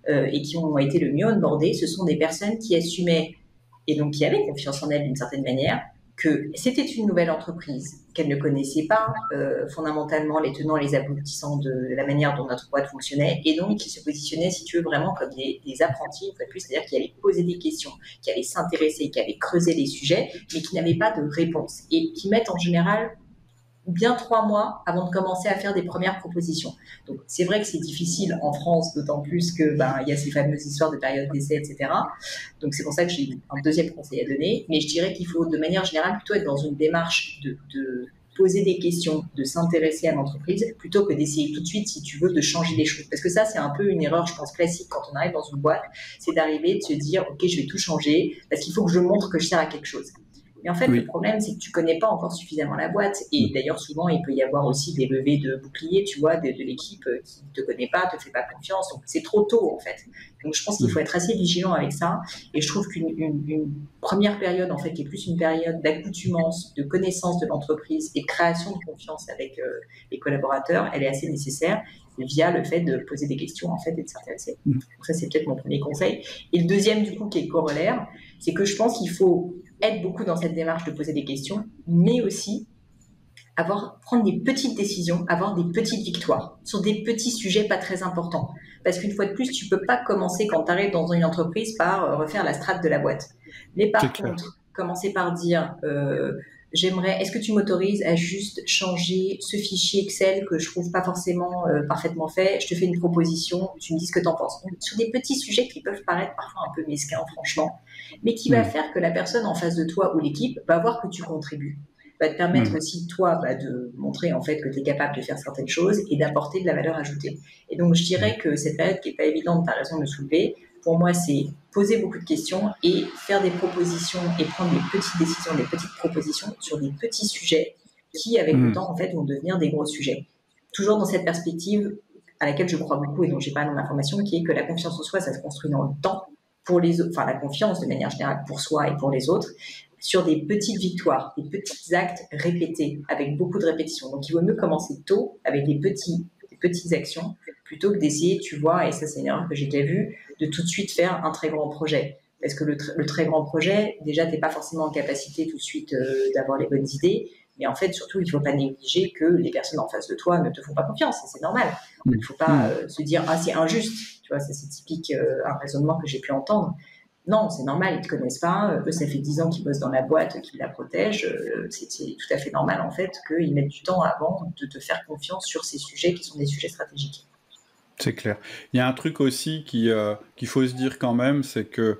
et qui ont été le mieux onboardées, ce sont des personnes qui assumaient et donc qui avaient confiance en elles d'une certaine manière, que c'était une nouvelle entreprise, qu'elle ne connaissait pas fondamentalement les tenants, les aboutissants de la manière dont notre boîte fonctionnait, et donc qui se positionnaient, si tu veux, vraiment comme des apprentis, une fois de plus, c'est-à-dire qui allaient poser des questions, qui allaient s'intéresser, qui allaient creuser les sujets, mais qui n'avaient pas de réponse, et qui mettent en général bien 3 mois avant de commencer à faire des premières propositions. Donc, c'est vrai que c'est difficile en France, d'autant plus que il y a ces fameuses histoires de période d'essai, etc. Donc, c'est pour ça que j'ai un deuxième conseil à donner. Mais je dirais qu'il faut, de manière générale, plutôt être dans une démarche de poser des questions, de s'intéresser à l'entreprise, plutôt que d'essayer tout de suite, si tu veux, de changer les choses. Parce que ça, c'est un peu une erreur, je pense, classique quand on arrive dans une boîte, c'est d'arriver, de se dire, OK, je vais tout changer, parce qu'il faut que je montre que je sers à quelque chose. Mais en fait, le problème, c'est que tu ne connais pas encore suffisamment la boîte. Et d'ailleurs, souvent, il peut y avoir aussi des levées de boucliers, tu vois, de l'équipe qui ne te connaît pas, ne te fait pas confiance. Donc, c'est trop tôt, en fait. Donc, je pense qu'il faut être assez vigilant avec ça. Et je trouve qu'une première période, en fait, qui est plus une période d'accoutumance, de connaissance de l'entreprise et de création de confiance avec les collaborateurs, elle est assez nécessaire via le fait de poser des questions, en fait, et de s'intéresser. Donc, ça, c'est peut-être mon premier conseil. Et le deuxième, du coup, qui est corollaire, c'est que je pense qu'il faut être beaucoup dans cette démarche de poser des questions, mais aussi prendre des petites décisions, avoir des petites victoires sur des petits sujets pas très importants. Parce qu'une fois de plus, tu peux pas commencer quand tu arrives dans une entreprise par refaire la strate de la boîte. Mais par contre, commencer par dire est-ce que tu m'autorises à juste changer ce fichier Excel que je trouve pas forcément parfaitement fait, je te fais une proposition, tu me dis ce que tu en penses. Donc, sur des petits sujets qui peuvent paraître parfois un peu mesquins, franchement, mais qui va faire que la personne en face de toi ou l'équipe va voir que tu contribues, va te permettre aussi, toi, de montrer en fait que tu es capable de faire certaines choses et d'apporter de la valeur ajoutée. Et donc, je dirais que cette période qui n'est pas évidente, tu as raison de le soulever, pour moi, c'est poser beaucoup de questions et faire des propositions et prendre des petites décisions, des petites propositions sur des petits sujets qui, avec le temps, en fait, vont devenir des gros sujets. Toujours dans cette perspective à laquelle je crois beaucoup et dont j'ai pas d'information, qui est que la confiance en soi, ça se construit dans le temps pour les autres, enfin la confiance de manière générale pour soi et pour les autres, sur des petites victoires, des petits actes répétés, avec beaucoup de répétitions. Donc, il vaut mieux commencer tôt avec des petites actions, plutôt que d'essayer, tu vois, et ça c'est une erreur que j'ai déjà vue, de tout de suite faire un très grand projet. Parce que le très grand projet, déjà, tu n'es pas forcément en capacité tout de suite d'avoir les bonnes idées, mais en fait, surtout, il ne faut pas négliger que les personnes en face de toi ne te font pas confiance, et c'est normal. Il ne faut pas se dire « Ah, c'est injuste », tu vois, ça c'est typique, un raisonnement que j'ai pu entendre. Non, c'est normal, ils ne te connaissent pas, eux, ça fait 10 ans qu'ils bossent dans la boîte, qu'ils la protègent, c'est tout à fait normal, en fait, qu'ils mettent du temps avant de te faire confiance sur ces sujets qui sont des sujets stratégiques. C'est clair. Il y a un truc aussi qu'il faut se dire quand même, c'est que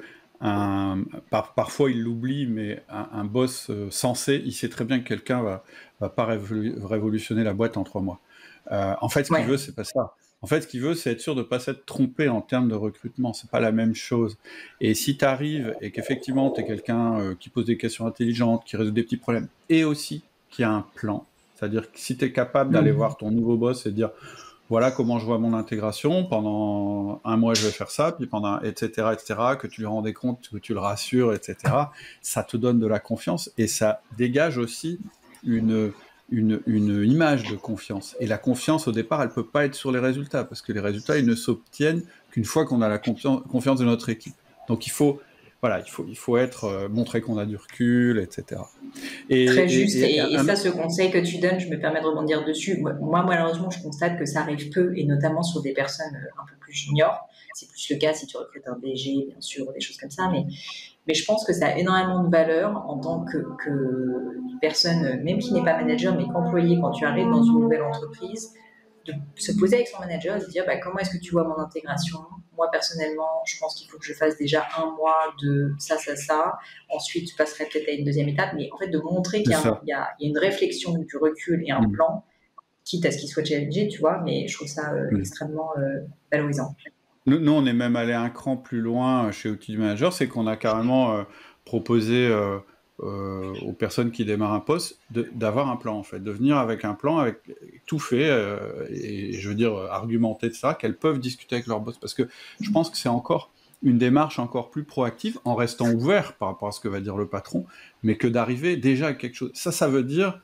parfois il l'oublie, mais un boss sensé, il sait très bien que quelqu'un va pas révolutionner la boîte en 3 mois. En fait, ce qu'il veut, c'est pas ça. En fait, ce qu'il veut, c'est être sûr de ne pas s'être trompé en termes de recrutement. C'est pas la même chose. Et si tu arrives et qu'effectivement, tu es quelqu'un qui pose des questions intelligentes, qui résout des petits problèmes, et aussi qui a un plan, c'est-à-dire que si tu es capable d'aller voir ton nouveau boss et de dire voilà comment je vois mon intégration, pendant 1 mois, je vais faire ça, puis pendant, etc., que tu lui rendais compte, que tu le rassures, etc., ça te donne de la confiance et ça dégage aussi une image de confiance. Et la confiance, au départ, elle ne peut pas être sur les résultats, parce que les résultats, ils ne s'obtiennent qu'une fois qu'on a la confiance de notre équipe. Donc, il faut être, montrer qu'on a du recul, etc. Très juste. Et ça, ce conseil que tu donnes, je me permets de rebondir dessus. Moi, malheureusement, je constate que ça arrive peu, et notamment sur des personnes un peu plus juniors. C'est plus le cas si tu recrutes un DG, bien sûr, des choses comme ça. Mais je pense que ça a énormément de valeur en tant que personne, même qui n'est pas manager, mais qu'employé, quand tu arrives dans une nouvelle entreprise, de se poser avec son manager et de dire comment est-ce que tu vois mon intégration. Moi, personnellement, je pense qu'il faut que je fasse déjà 1 mois de ça. Ensuite, je passerai peut-être à une deuxième étape, mais en fait, de montrer qu'il y a une réflexion, du recul et un plan, quitte à ce qu'il soit challengé, tu vois, mais je trouve ça extrêmement valorisant. Nous, on est même allé un cran plus loin chez Outils du Manager, c'est qu'on a carrément proposé aux personnes qui démarrent un poste d'avoir un plan, en fait, de venir avec un plan, avec tout fait, et je veux dire argumenter de ça, qu'elles peuvent discuter avec leur boss, parce que je pense que c'est encore une démarche encore plus proactive, en restant ouvert par rapport à ce que va dire le patron, mais que d'arriver déjà à quelque chose. Ça veut dire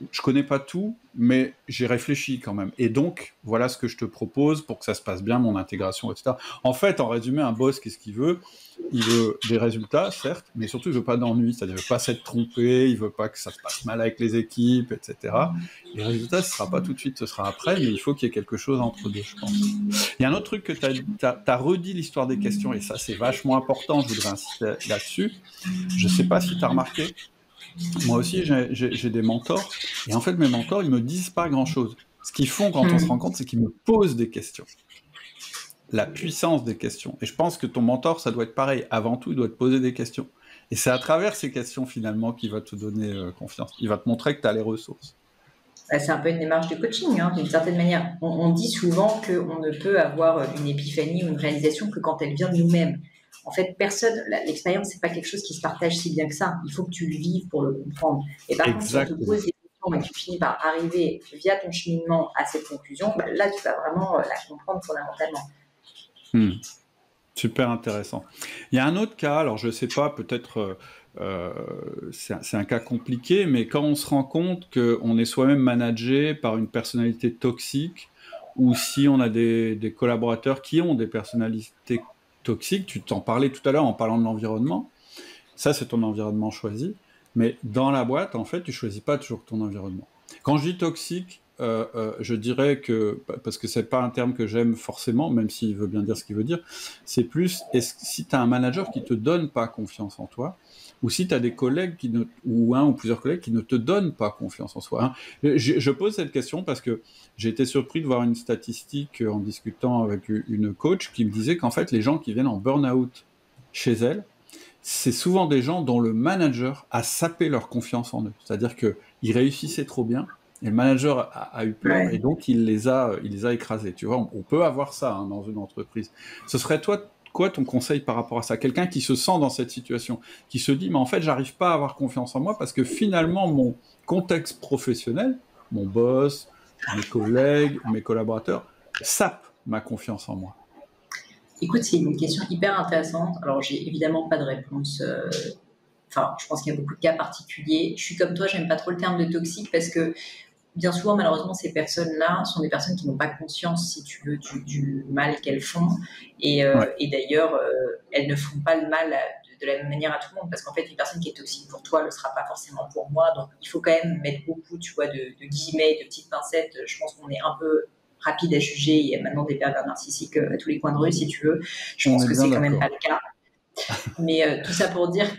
je connais pas tout, mais j'ai réfléchi quand même. Et donc, voilà ce que je te propose pour que ça se passe bien, mon intégration, etc. En fait, en résumé, un boss, qu'est-ce qu'il veut? Il veut des résultats, certes, mais surtout, il veut pas d'ennui. C'est-à-dire, il veut pas s'être trompé, il veut pas que ça se passe mal avec les équipes, etc. Les résultats, ce sera pas tout de suite, ce sera après, mais il faut qu'il y ait quelque chose entre deux, je pense. Il y a un autre truc que t'as redit l'histoire des questions, et ça, c'est vachement important, je voudrais insister là-dessus. Je sais pas si t'as remarqué, moi aussi, j'ai des mentors, et en fait, mes mentors, ils me disent pas grand-chose. Ce qu'ils font quand on se rencontre, c'est qu'ils me posent des questions. La puissance des questions. Et je pense que ton mentor, ça doit être pareil. Avant tout, il doit te poser des questions. Et c'est à travers ces questions, finalement, qu'il va te donner confiance. Il va te montrer que tu as les ressources. C'est un peu une démarche de coaching, hein, d'une certaine manière. On dit souvent qu'on ne peut avoir une épiphanie ou une réalisation que quand elle vient de nous-mêmes. En fait, l'expérience, c'est pas quelque chose qui se partage si bien que ça. Il faut que tu le vives pour le comprendre. Et par contre, si on te pose des questions et que tu finis par arriver via ton cheminement à cette conclusion, là, tu vas vraiment la comprendre fondamentalement. Super intéressant. Il y a un autre cas, alors je ne sais pas, peut-être c'est un cas compliqué, mais quand on se rend compte qu'on est soi-même managé par une personnalité toxique, ou si on a des collaborateurs qui ont des personnalités toxiques, tu t'en parlais tout à l'heure en parlant de l'environnement, ça c'est ton environnement choisi, mais dans la boîte, en fait, tu ne choisis pas toujours ton environnement. Quand je dis toxique, je dirais que, parce que c'est pas un terme que j'aime forcément, même s'il veut bien dire ce qu'il veut dire, c'est plus si tu as un manager qui te donne pas confiance en toi, ou si tu as des collègues ou un ou plusieurs collègues qui ne te donnent pas confiance en soi. Hein. Je pose cette question parce que j'ai été surpris de voir une statistique en discutant avec une coach qui me disait qu'en fait, les gens qui viennent en burn-out chez elle, c'est souvent des gens dont le manager a sapé leur confiance en eux. C'est-à-dire qu'ils réussissaient trop bien, et le manager a eu peur, et donc il les a écrasés. Tu vois, on peut avoir ça dans une entreprise. Ce serait quoi ton conseil par rapport à ça? Quelqu'un qui se sent dans cette situation, qui se dit, mais en fait, j'arrive pas à avoir confiance en moi parce que finalement, mon contexte professionnel, mon boss, mes collègues, mes collaborateurs, sapent ma confiance en moi. Écoute, c'est une question hyper intéressante. Alors, j'ai évidemment pas de réponse. Enfin, je pense qu'il y a beaucoup de cas particuliers. Je suis comme toi, j'aime pas trop le terme de toxique parce que bien souvent, malheureusement, ces personnes-là sont des personnes qui n'ont pas conscience, si tu veux, du mal qu'elles font. Et d'ailleurs, elles ne font pas le mal de la même manière à tout le monde. Parce qu'en fait, une personne qui est toxique pour toi ne le sera pas forcément pour moi. Donc, il faut quand même mettre beaucoup, tu vois, de guillemets, de petites pincettes. Je pense qu'on est un peu rapide à juger. Il y a maintenant des pervers narcissiques à tous les coins de rue, si tu veux. Je pense que c'est quand même pas le cas. Mais tout ça pour dire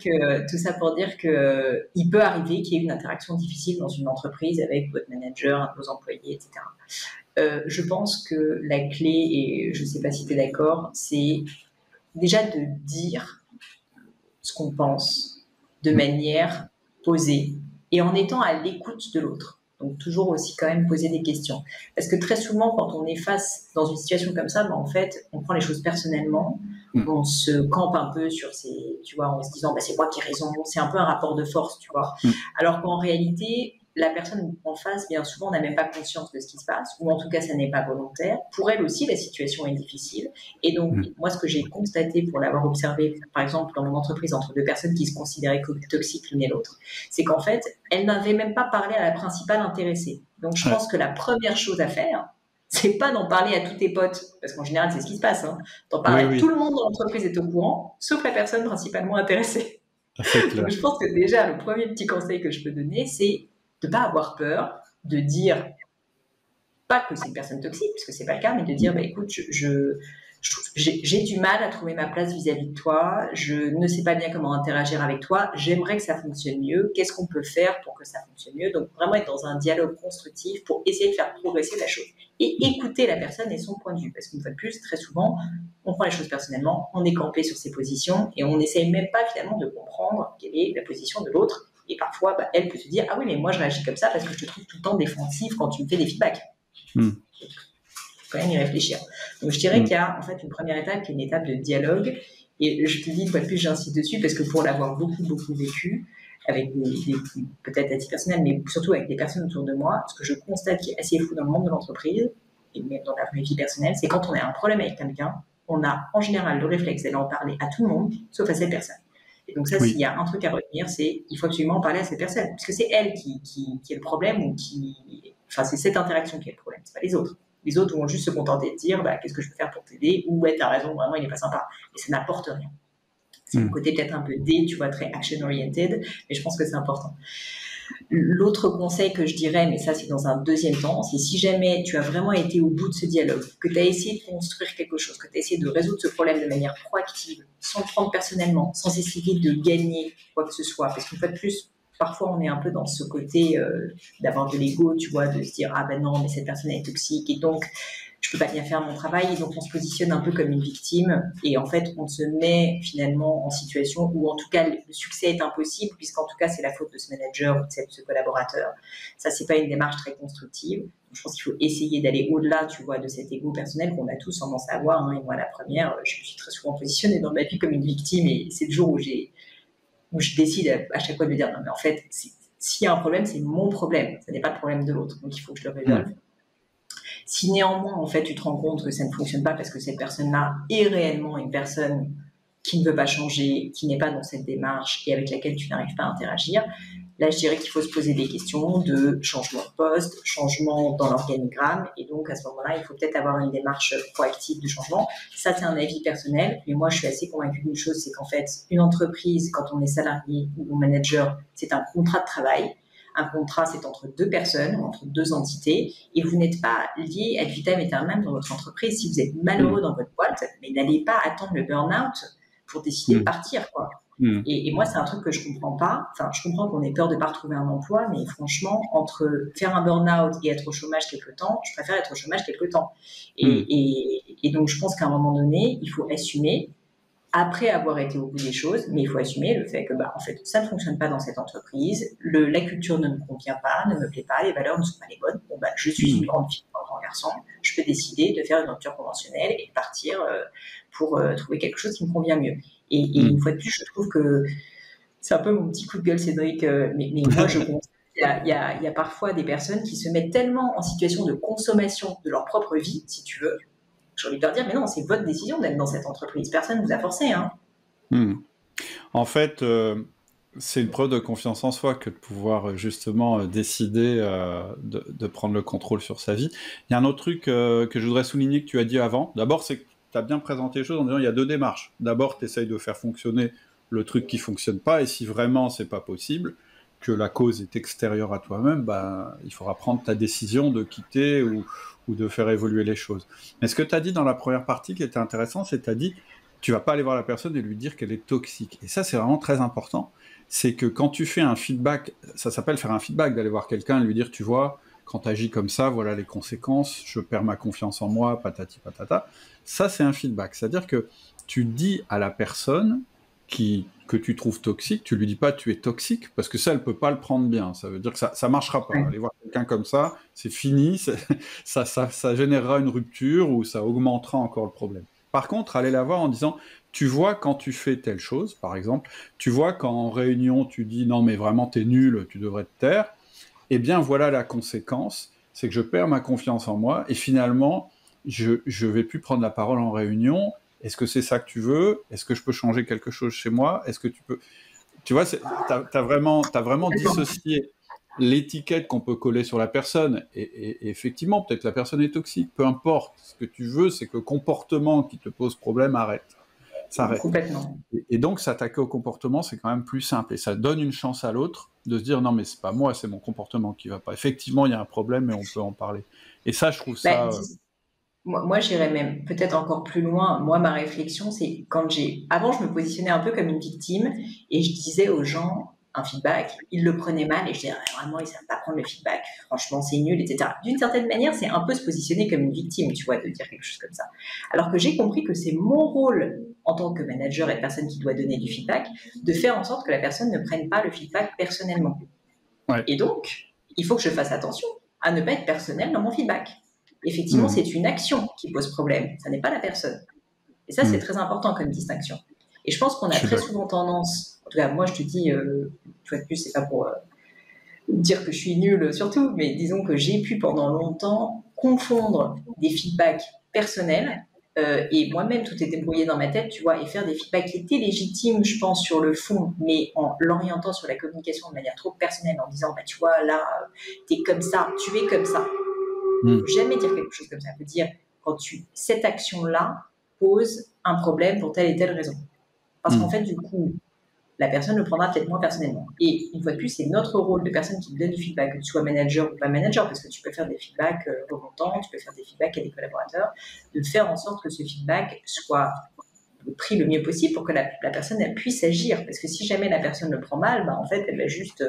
que il peut arriver qu'il y ait une interaction difficile dans une entreprise avec votre manager, vos employés, etc. Je pense que la clé, et je ne sais pas si tu es d'accord, c'est déjà de dire ce qu'on pense de manière posée et en étant à l'écoute de l'autre. Donc toujours aussi quand même poser des questions. Parce que très souvent, quand on est face dans une situation comme ça, en fait, on prend les choses personnellement, on se campe un peu sur tu vois, en se disant, c'est moi qui ai raison, c'est un peu un rapport de force, tu vois. Alors qu'en réalité, la personne en face, bien souvent, n'a même pas conscience de ce qui se passe, ou en tout cas, ça n'est pas volontaire. Pour elle aussi, la situation est difficile. Et donc, moi, ce que j'ai constaté pour l'avoir observé, par exemple, dans mon entreprise, entre deux personnes qui se considéraient comme toxiques l'une et l'autre, c'est qu'en fait, elles n'avaient même pas parlé à la principale intéressée. Donc, je pense que la première chose à faire, c'est pas d'en parler à tous tes potes, parce qu'en général, c'est ce qui se passe. Hein. D'en parler à tout le monde dans l'entreprise est au courant, sauf la personne principalement intéressée. Donc, je pense que déjà, le premier petit conseil que je peux donner, c'est de ne pas avoir peur, de dire, pas que c'est une personne toxique, puisque ce n'est pas le cas, mais de dire, écoute, j'ai du mal à trouver ma place vis-à-vis de toi, je ne sais pas bien comment interagir avec toi, j'aimerais que ça fonctionne mieux, qu'est-ce qu'on peut faire pour que ça fonctionne mieux? Donc vraiment être dans un dialogue constructif pour essayer de faire progresser la chose. Et écouter la personne et son point de vue, parce qu'une fois de plus, très souvent, on prend les choses personnellement, on est campé sur ses positions et on n'essaye même pas finalement de comprendre quelle est la position de l'autre. Et parfois, elle peut se dire, ah oui, mais moi je réagis comme ça parce que je te trouve tout le temps défensif quand tu me fais des feedbacks. Quand même y réfléchir. Donc je dirais qu'il y a en fait une première étape qui est une étape de dialogue, et je te dis une fois de plus, j'insiste dessus parce que pour l'avoir beaucoup vécu avec peut-être à titre personnel, mais surtout avec des personnes autour de moi, ce que je constate qui est assez fou dans le monde de l'entreprise et même dans la vraie vie personnelle, c'est quand on a un problème avec quelqu'un, on a en général le réflexe d'aller en parler à tout le monde sauf à cette personne. Et donc ça, s'il y a un truc à retenir, c'est il faut absolument parler à cette personne, parce que c'est elle qui est le problème, enfin c'est cette interaction qui est le problème, c'est pas les autres. Les autres vont juste se contenter de dire qu'est-ce que je peux faire pour t'aider, ou ouais, t'as raison, vraiment il est pas sympa, et ça n'apporte rien. C'est un côté peut-être un peu tu vois, très action-oriented, mais je pense que c'est important. L'autre conseil que je dirais, mais ça c'est dans un deuxième temps, c'est si jamais tu as vraiment été au bout de ce dialogue, que tu as essayé de construire quelque chose, que tu as essayé de résoudre ce problème de manière proactive, sans le prendre personnellement, sans essayer de gagner quoi que ce soit, parce qu'une fois de plus, parfois on est un peu dans ce côté d'avoir de l'ego, tu vois, de se dire ah ben non mais cette personne est toxique et donc je peux pas bien faire mon travail, et donc on se positionne un peu comme une victime, et en fait on se met finalement en situation où en tout cas le succès est impossible, puisqu'en tout cas c'est la faute de ce manager ou de ce collaborateur. Ça, c'est pas une démarche très constructive. Je pense qu'il faut essayer d'aller au-delà, tu vois, de cet ego personnel qu'on a tous tendance à avoir, hein. Et moi la première, je me suis très souvent positionnée dans ma vie comme une victime, et c'est le jour où je décide à chaque fois de me dire non mais en fait s'il y a un problème, c'est mon problème, ce n'est pas le problème de l'autre, donc il faut que je le résolve. Si néanmoins, en fait, tu te rends compte que ça ne fonctionne pas parce que cette personne-là est réellement une personne qui ne veut pas changer, qui n'est pas dans cette démarche et avec laquelle tu n'arrives pas à interagir, là, je dirais qu'il faut se poser des questions de changement de poste, changement dans l'organigramme, et donc à ce moment-là, il faut peut-être avoir une démarche proactive de changement. Ça, c'est un avis personnel, mais moi, je suis assez convaincue d'une chose, c'est qu'en fait, une entreprise, quand on est salarié ou manager, c'est un contrat de travail. Un contrat, c'est entre deux personnes, entre deux entités, et vous n'êtes pas lié ad vitam aeternam dans votre entreprise. Si vous êtes malheureux dans votre boîte, mais n'allez pas attendre le burn-out pour décider de partir, quoi. Et moi, c'est un truc que je comprends pas. Enfin, je comprends qu'on ait peur de pas retrouver un emploi, mais franchement, entre faire un burn-out et être au chômage quelque temps, je préfère être au chômage quelque temps. Et donc, je pense qu'à un moment donné, il faut assumer, après avoir été au bout des choses, mais il faut assumer le fait que, en fait, ça ne fonctionne pas dans cette entreprise, la culture ne me convient pas, ne me plaît pas, les valeurs ne sont pas les bonnes. Bon, je suis une grande fille, un grand garçon, je peux décider de faire une rupture conventionnelle et de partir pour trouver quelque chose qui me convient mieux. Et une fois de plus, je trouve que c'est un peu mon petit coup de gueule, Cédric, mais moi, je pense qu'il y a parfois des personnes qui se mettent tellement en situation de consommation de leur propre vie, si tu veux. J'ai envie de leur dire, mais non, c'est votre décision d'être dans cette entreprise. Personne ne vous a forcé, hein. En fait, c'est une preuve de confiance en soi que de pouvoir justement décider de prendre le contrôle sur sa vie. Il y a un autre truc que je voudrais souligner que tu as dit avant. D'abord, c'est que tu as bien présenté les choses en disant il y a deux démarches. D'abord, tu essayes de faire fonctionner le truc qui ne fonctionne pas, et si vraiment c'est pas possible, que la cause est extérieure à toi-même, il faudra prendre ta décision de quitter ou de faire évoluer les choses. Mais ce que tu as dit dans la première partie qui était intéressant, c'est que tu as dit tu vas pas aller voir la personne et lui dire qu'elle est toxique. Et ça, c'est vraiment très important. C'est que quand tu fais un feedback, ça s'appelle faire un feedback, d'aller voir quelqu'un et lui dire, tu vois, quand tu agis comme ça, voilà les conséquences, je perds ma confiance en moi, patati patata. Ça, c'est un feedback. C'est-à-dire que tu dis à la personne que tu trouves toxique, tu lui dis pas tu es toxique, parce que ça, elle peut pas le prendre bien. Ça veut dire que ça marchera pas. Aller voir quelqu'un comme ça, c'est fini, ça générera une rupture ou ça augmentera encore le problème. Par contre, aller la voir en disant, tu vois quand tu fais telle chose, par exemple, tu vois quand en réunion tu dis non mais vraiment t'es nul, tu devrais te taire, eh bien voilà la conséquence, c'est que je perds ma confiance en moi et finalement je vais plus prendre la parole en réunion. Est-ce que c'est ça que tu veux? Est-ce que je peux changer quelque chose chez moi? Est-ce que tu peux... Tu vois, t'as vraiment dissocié l'étiquette qu'on peut coller sur la personne, et effectivement, peut-être la personne est toxique, peu importe. Ce que tu veux, c'est que le comportement qui te pose problème s'arrête. Complètement. Et donc, s'attaquer au comportement, c'est quand même plus simple, et ça donne une chance à l'autre de se dire, non, mais c'est pas moi, c'est mon comportement qui va pas. Effectivement, il y a un problème, mais on peut en parler. Et ça, je trouve ça... Moi, j'irais même peut-être encore plus loin. Moi, ma réflexion, c'est avant, je me positionnais un peu comme une victime et je disais aux gens un feedback, ils le prenaient mal et je disais vraiment, ils savent pas prendre le feedback. Franchement, c'est nul, etc. D'une certaine manière, c'est un peu se positionner comme une victime, tu vois, de dire quelque chose comme ça. Alors que j'ai compris que c'est mon rôle en tant que manager et personne qui doit donner du feedback, de faire en sorte que la personne ne prenne pas le feedback personnellement. Ouais. Et donc, il faut que je fasse attention à ne pas être personnel dans mon feedback. Effectivement, c'est une action qui pose problème, ça n'est pas la personne. Et ça, c'est très important comme distinction. Et je pense qu'on a très souvent tendance, en tout cas, moi, je te dis, une fois de plus, c'est pas pour dire que je suis nulle surtout, mais disons que j'ai pu pendant longtemps confondre des feedbacks personnels et moi-même, tout était brouillé dans ma tête, tu vois, et faire des feedbacks qui étaient légitimes, je pense, sur le fond, mais en l'orientant sur la communication de manière trop personnelle, en disant, bah, tu vois, là, t'es comme ça, tu es comme ça. Il ne faut jamais dire quelque chose comme ça. Il faut dire, cette action-là pose un problème pour telle et telle raison. Parce qu'en fait, du coup, la personne le prendra peut-être moins personnellement. Et une fois de plus, c'est notre rôle de personne qui donne du feedback, que tu sois manager ou pas manager, parce que tu peux faire des feedbacks remontants, tu peux faire des feedbacks à des collaborateurs, de faire en sorte que ce feedback soit pris le mieux possible pour que la personne elle puisse agir. Parce que si jamais la personne le prend mal, bah, en fait, elle va juste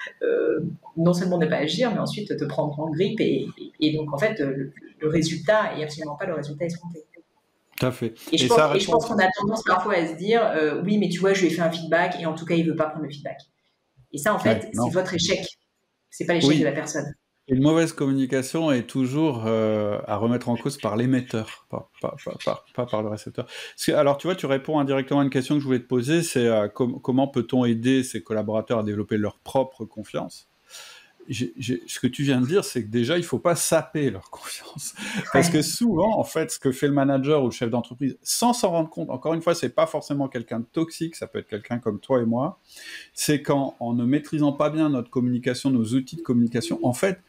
non seulement ne pas agir, mais ensuite te prendre en grippe. Et donc, en fait, le résultat est absolument pas le résultat escompté. Tout à fait. Et je pense qu'on a tendance parfois à se dire oui, mais tu vois, je lui ai fait un feedback et en tout cas, il ne veut pas prendre le feedback. Et ça, en fait, c'est votre échec. Ce n'est pas l'échec de la personne. Une mauvaise communication est toujours à remettre en cause par l'émetteur, pas par le récepteur. Alors, tu vois, tu réponds indirectement à une question que je voulais te poser, c'est comment peut-on aider ses collaborateurs à développer leur propre confiance ? Ce que tu viens de dire, c'est que déjà, il ne faut pas saper leur confiance. Parce que souvent, en fait, ce que fait le manager ou le chef d'entreprise, sans s'en rendre compte, encore une fois, ce n'est pas forcément quelqu'un de toxique, ça peut être quelqu'un comme toi et moi, c'est qu'en ne maîtrisant pas bien notre communication, nos outils de communication, en fait,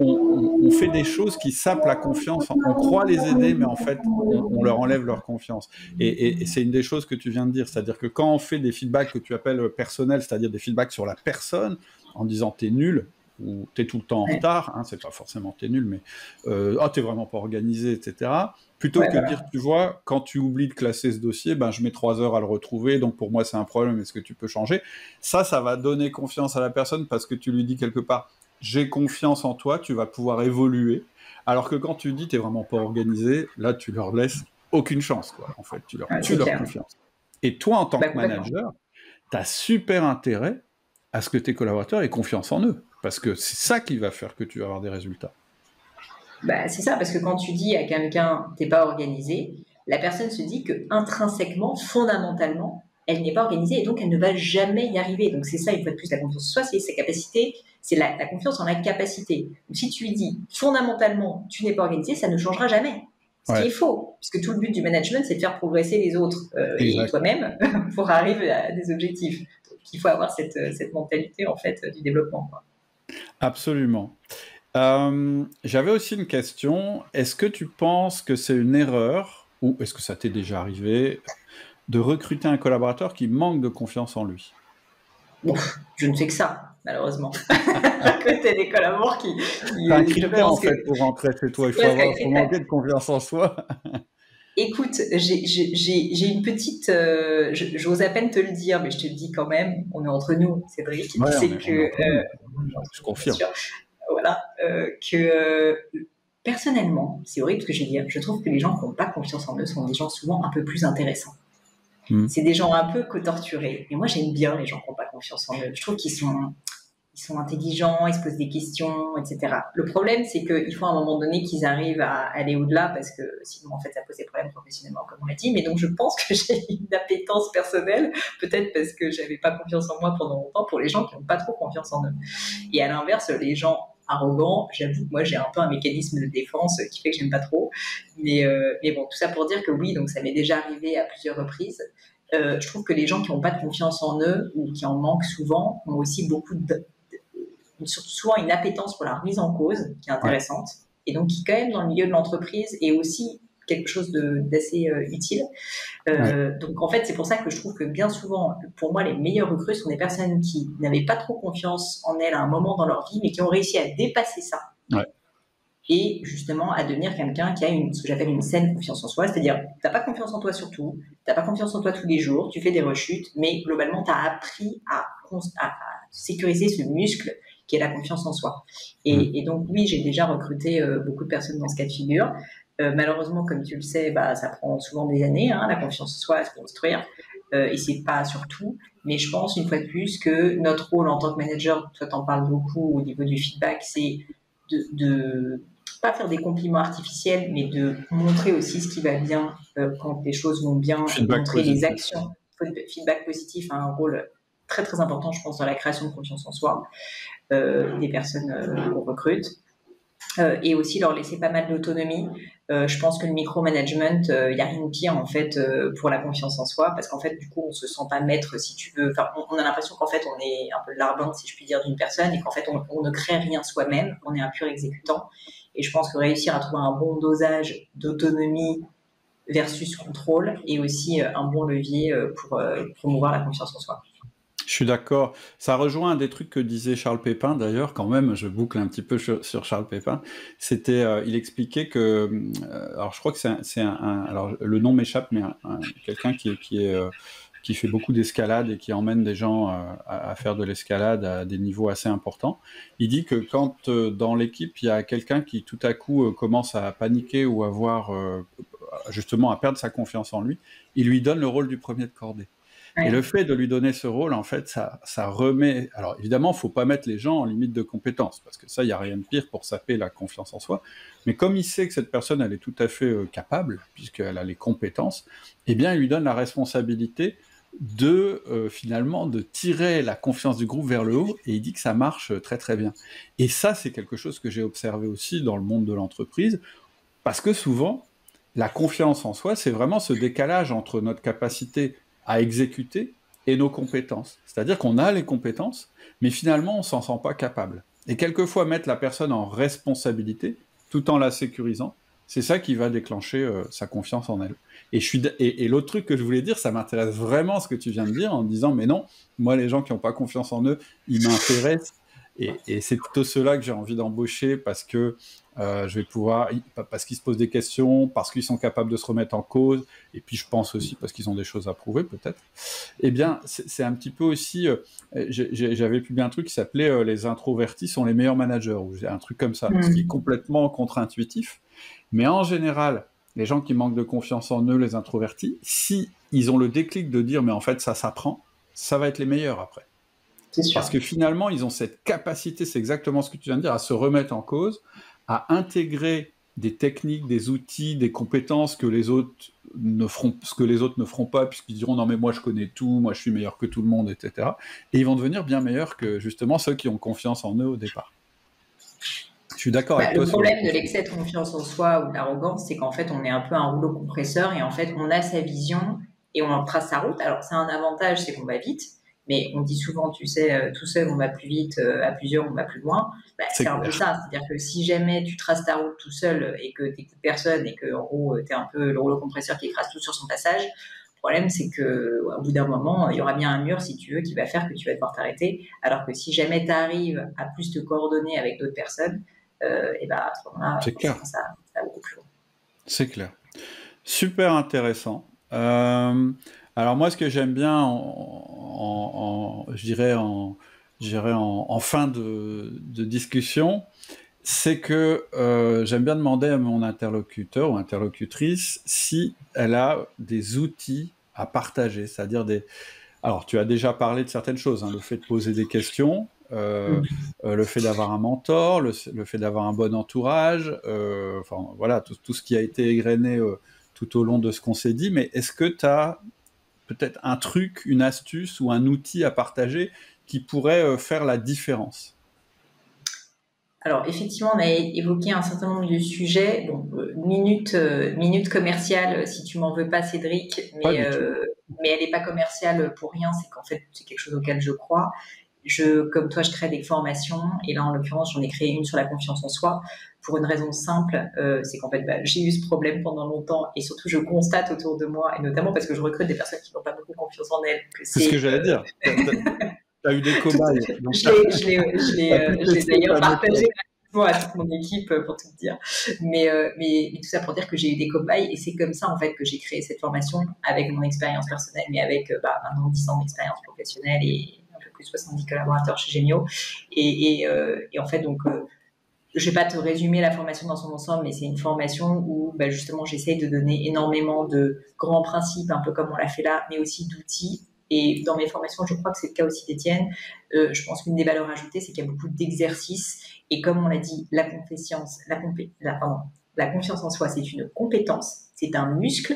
on fait des choses qui sapent la confiance. On croit les aider, mais en fait, on leur enlève leur confiance. Et c'est une des choses que tu viens de dire. C'est-à-dire que quand on fait des feedbacks que tu appelles personnels, c'est-à-dire des feedbacks sur la personne, en disant « t'es nul », ou t'es tout le temps en retard, hein, c'est pas forcément t'es nul, mais t'es vraiment pas organisé, etc. Plutôt que de dire, tu vois, quand tu oublies de classer ce dossier, ben je mets 3 heures à le retrouver, donc pour moi c'est un problème, est-ce que tu peux changer ? Ça va donner confiance à la personne parce que tu lui dis quelque part, j'ai confiance en toi, tu vas pouvoir évoluer. Alors que quand tu dis, t'es vraiment pas organisé, là tu leur laisses aucune chance, quoi. En fait, tu leur tues leur confiance. Et toi, en tant que manager, t'as super intérêt à ce que tes collaborateurs aient confiance en eux. Parce que c'est ça qui va faire que tu vas avoir des résultats. Bah, c'est ça, parce que quand tu dis à quelqu'un « t'es pas organisé », la personne se dit que intrinsèquement, fondamentalement, elle n'est pas organisée et donc elle ne va jamais y arriver. Donc c'est ça, une fois de plus, la confiance en soi, c'est sa capacité, c'est la confiance en la capacité. Donc si tu lui dis fondamentalement tu n'es pas organisé, ça ne changera jamais. Ce qui est faux, puisque tout le but du management, c'est de faire progresser les autres et toi-même pour arriver à des objectifs. Donc il faut avoir cette mentalité en fait du développement, quoi. Absolument. J'avais aussi une question. Est-ce que tu penses que c'est une erreur, ou est-ce que ça t'est déjà arrivé, de recruter un collaborateur qui manque de confiance en lui ? Je ne fais que ça, malheureusement. Recruter des collaborateurs qui c'est un critère, en fait, pour rentrer chez toi. Il faut manquer de confiance en soi. Écoute, j'ai une petite... j'ose à peine te le dire, mais je te le dis quand même, on est entre nous, Cédric. Ouais, c'est que... je confirme. Voilà, que personnellement, c'est horrible ce que je vais dire, je trouve que les gens qui n'ont pas confiance en eux sont des gens souvent un peu plus intéressants. C'est des gens un peu torturés. Et moi, j'aime bien les gens qui n'ont pas confiance en eux. Je trouve qu'ils sont intelligents, ils se posent des questions, etc. Le problème, c'est qu'il faut à un moment donné qu'ils arrivent à aller au-delà parce que sinon, en fait, ça pose des problèmes professionnellement, comme on l'a dit. Mais donc, je pense que j'ai une appétence personnelle, peut-être parce que j'avais pas confiance en moi pendant longtemps, pour les gens qui n'ont pas trop confiance en eux. Et à l'inverse, les gens arrogants, j'avoue que moi, j'ai un peu un mécanisme de défense qui fait que j'aime pas trop. Mais bon, tout ça pour dire que oui, donc ça m'est déjà arrivé à plusieurs reprises. Je trouve que les gens qui n'ont pas de confiance en eux ou qui en manquent souvent ont aussi souvent une appétence pour la remise en cause qui est intéressante et donc qui quand même dans le milieu de l'entreprise est aussi quelque chose d'assez utile. Donc en fait c'est pour ça que je trouve que bien souvent pour moi les meilleures recrues sont des personnes qui n'avaient pas trop confiance en elles à un moment dans leur vie mais qui ont réussi à dépasser ça et justement à devenir quelqu'un qui a ce que j'appelle une saine confiance en soi, c'est-à-dire t'as pas confiance en toi sur tout, t'as pas confiance en toi tous les jours, tu fais des rechutes mais globalement t'as appris à sécuriser ce muscle qui est la confiance en soi. Et donc, oui, j'ai déjà recruté beaucoup de personnes dans ce cas de figure. Malheureusement, comme tu le sais, ça prend souvent des années, la confiance en soi à se construire. Et c'est pas sur tout. Mais je pense, une fois de plus, que notre rôle en tant que manager, toi t'en parles beaucoup au niveau du feedback, c'est de pas faire des compliments artificiels, mais de montrer aussi ce qui va bien quand les choses vont bien, montrer les actions. Feedback positif a un rôle très très important, je pense, dans la création de confiance en soi des personnes qu'on recrute. et aussi leur laisser pas mal d'autonomie. Je pense que le micromanagement, il n'y a rien de pire en fait pour la confiance en soi, parce qu'en fait du coup on se sent pas maître, si tu veux. Enfin, on a l'impression qu'en fait on est un peu de l'arbin, si je puis dire, d'une personne, et qu'en fait on ne crée rien soi-même, on est un pur exécutant. Et je pense que réussir à trouver un bon dosage d'autonomie versus contrôle est aussi un bon levier pour promouvoir la confiance en soi. Je suis d'accord. Ça rejoint un des trucs que disait Charles Pépin, d'ailleurs, quand même, je boucle un petit peu sur Charles Pépin. C'était, il expliquait que, alors je crois que alors le nom m'échappe, mais quelqu'un qui fait beaucoup d'escalade et qui emmène des gens à faire de l'escalade à des niveaux assez importants. Il dit que quand dans l'équipe, il y a quelqu'un qui tout à coup commence à paniquer ou justement à perdre sa confiance en lui, il lui donne le rôle du premier de cordée. Et le fait de lui donner ce rôle, en fait, ça remet... Alors évidemment, il ne faut pas mettre les gens en limite de compétence, parce que ça, il n'y a rien de pire pour saper la confiance en soi. Mais comme il sait que cette personne, elle est tout à fait capable, puisqu'elle a les compétences, eh bien, il lui donne la responsabilité finalement, de tirer la confiance du groupe vers le haut, et il dit que ça marche très très bien. Et ça, c'est quelque chose que j'ai observé aussi dans le monde de l'entreprise, parce que souvent, la confiance en soi, c'est vraiment ce décalage entre notre capacité à exécuter et nos compétences. C'est-à-dire qu'on a les compétences, mais finalement, on ne s'en sent pas capable. Et quelquefois, mettre la personne en responsabilité, tout en la sécurisant, c'est ça qui va déclencher sa confiance en elle. Et l'autre truc que je voulais dire, ça m'intéresse vraiment ce que tu viens de dire, en disant, mais non, moi, les gens qui n'ont pas confiance en eux, ils m'intéressent. Et c'est plutôt ceux-là que j'ai envie d'embaucher parce que je vais parce qu'ils se posent des questions, parce qu'ils sont capables de se remettre en cause, et puis je pense aussi parce qu'ils ont des choses à prouver peut-être. Eh bien, c'est un petit peu aussi, j'avais publié un truc qui s'appelait les introvertis sont les meilleurs managers, ou un truc comme ça, ce qui est complètement contre-intuitif. Mais en général, les gens qui manquent de confiance en eux, les introvertis, si ils ont le déclic de dire mais en fait ça s'apprend, ça va être les meilleurs après. Parce que finalement, ils ont cette capacité, c'est exactement ce que tu viens de dire, à se remettre en cause, à intégrer des techniques, des outils, des compétences que les autres ne feront pas, puisqu'ils diront non mais moi je connais tout, moi je suis meilleur que tout le monde, etc. Et ils vont devenir bien meilleurs que justement ceux qui ont confiance en eux au départ. Je suis d'accord avec toi. Le problème de l'excès de confiance en soi ou de l'arrogance, c'est qu'en fait on est un peu un rouleau compresseur et en fait on a sa vision et on trace sa route. Alors c'est un avantage, c'est qu'on va vite. Mais on dit souvent, tu sais, tout seul on va plus vite, à plusieurs on va plus loin. C'est un peu ça, c'est-à-dire que si jamais tu traces ta route tout seul et que tu n'écoutes personne et que en gros tu es un peu le rouleau compresseur qui écrase tout sur son passage, le problème c'est qu'au bout d'un moment il y aura bien un mur, si tu veux, qui va faire que tu vas devoir t'arrêter. Alors que si jamais tu arrives à plus te coordonner avec d'autres personnes, et ben à ce moment-là, ça va beaucoup plus loin. C'est clair. Super intéressant. Alors moi, ce que j'aime bien, je dirais en fin de discussion, c'est que j'aime bien demander à mon interlocuteur ou interlocutrice si elle a des outils à partager, c'est-à-dire Alors, tu as déjà parlé de certaines choses, hein, le fait de poser des questions, le fait d'avoir un mentor, le fait d'avoir un bon entourage, enfin voilà, tout ce qui a été égrené tout au long de ce qu'on s'est dit, mais est-ce que tu as peut-être un truc, une astuce ou un outil à partager qui pourrait faire la différence? Alors, effectivement, on a évoqué un certain nombre de sujets. Bon, minute commerciale, si tu m'en veux pas, Cédric, mais elle n'est pas commerciale pour rien, c'est qu'en fait, c'est quelque chose auquel je crois. Comme toi, je crée des formations, et là, en l'occurrence, j'en ai créé une sur la confiance en soi, pour une raison simple, c'est qu'en fait, j'ai eu ce problème pendant longtemps, et surtout, je constate autour de moi, et notamment parce que je recrute des personnes qui n'ont pas beaucoup confiance en elles. C'est ce que j'allais dire. Tu as eu des cobayes. Je l'ai d'ailleurs partagé à toute mon équipe pour tout te dire. Mais tout ça pour dire que j'ai eu des cobayes et c'est comme ça en fait que j'ai créé cette formation avec mon expérience personnelle, mais avec maintenant 10 ans d'expérience professionnelle et un peu plus de 70 collaborateurs chez Gémio. Et en fait, donc, je ne vais pas te résumer la formation dans son ensemble, mais c'est une formation où justement j'essaye de donner énormément de grands principes, un peu comme on l'a fait là, mais aussi d'outils. Et dans mes formations, je crois que c'est le cas aussi d'Étienne. Je pense qu'une des valeurs ajoutées, c'est qu'il y a beaucoup d'exercices. Et comme on l'a dit, la confiance en soi, c'est une compétence, c'est un muscle,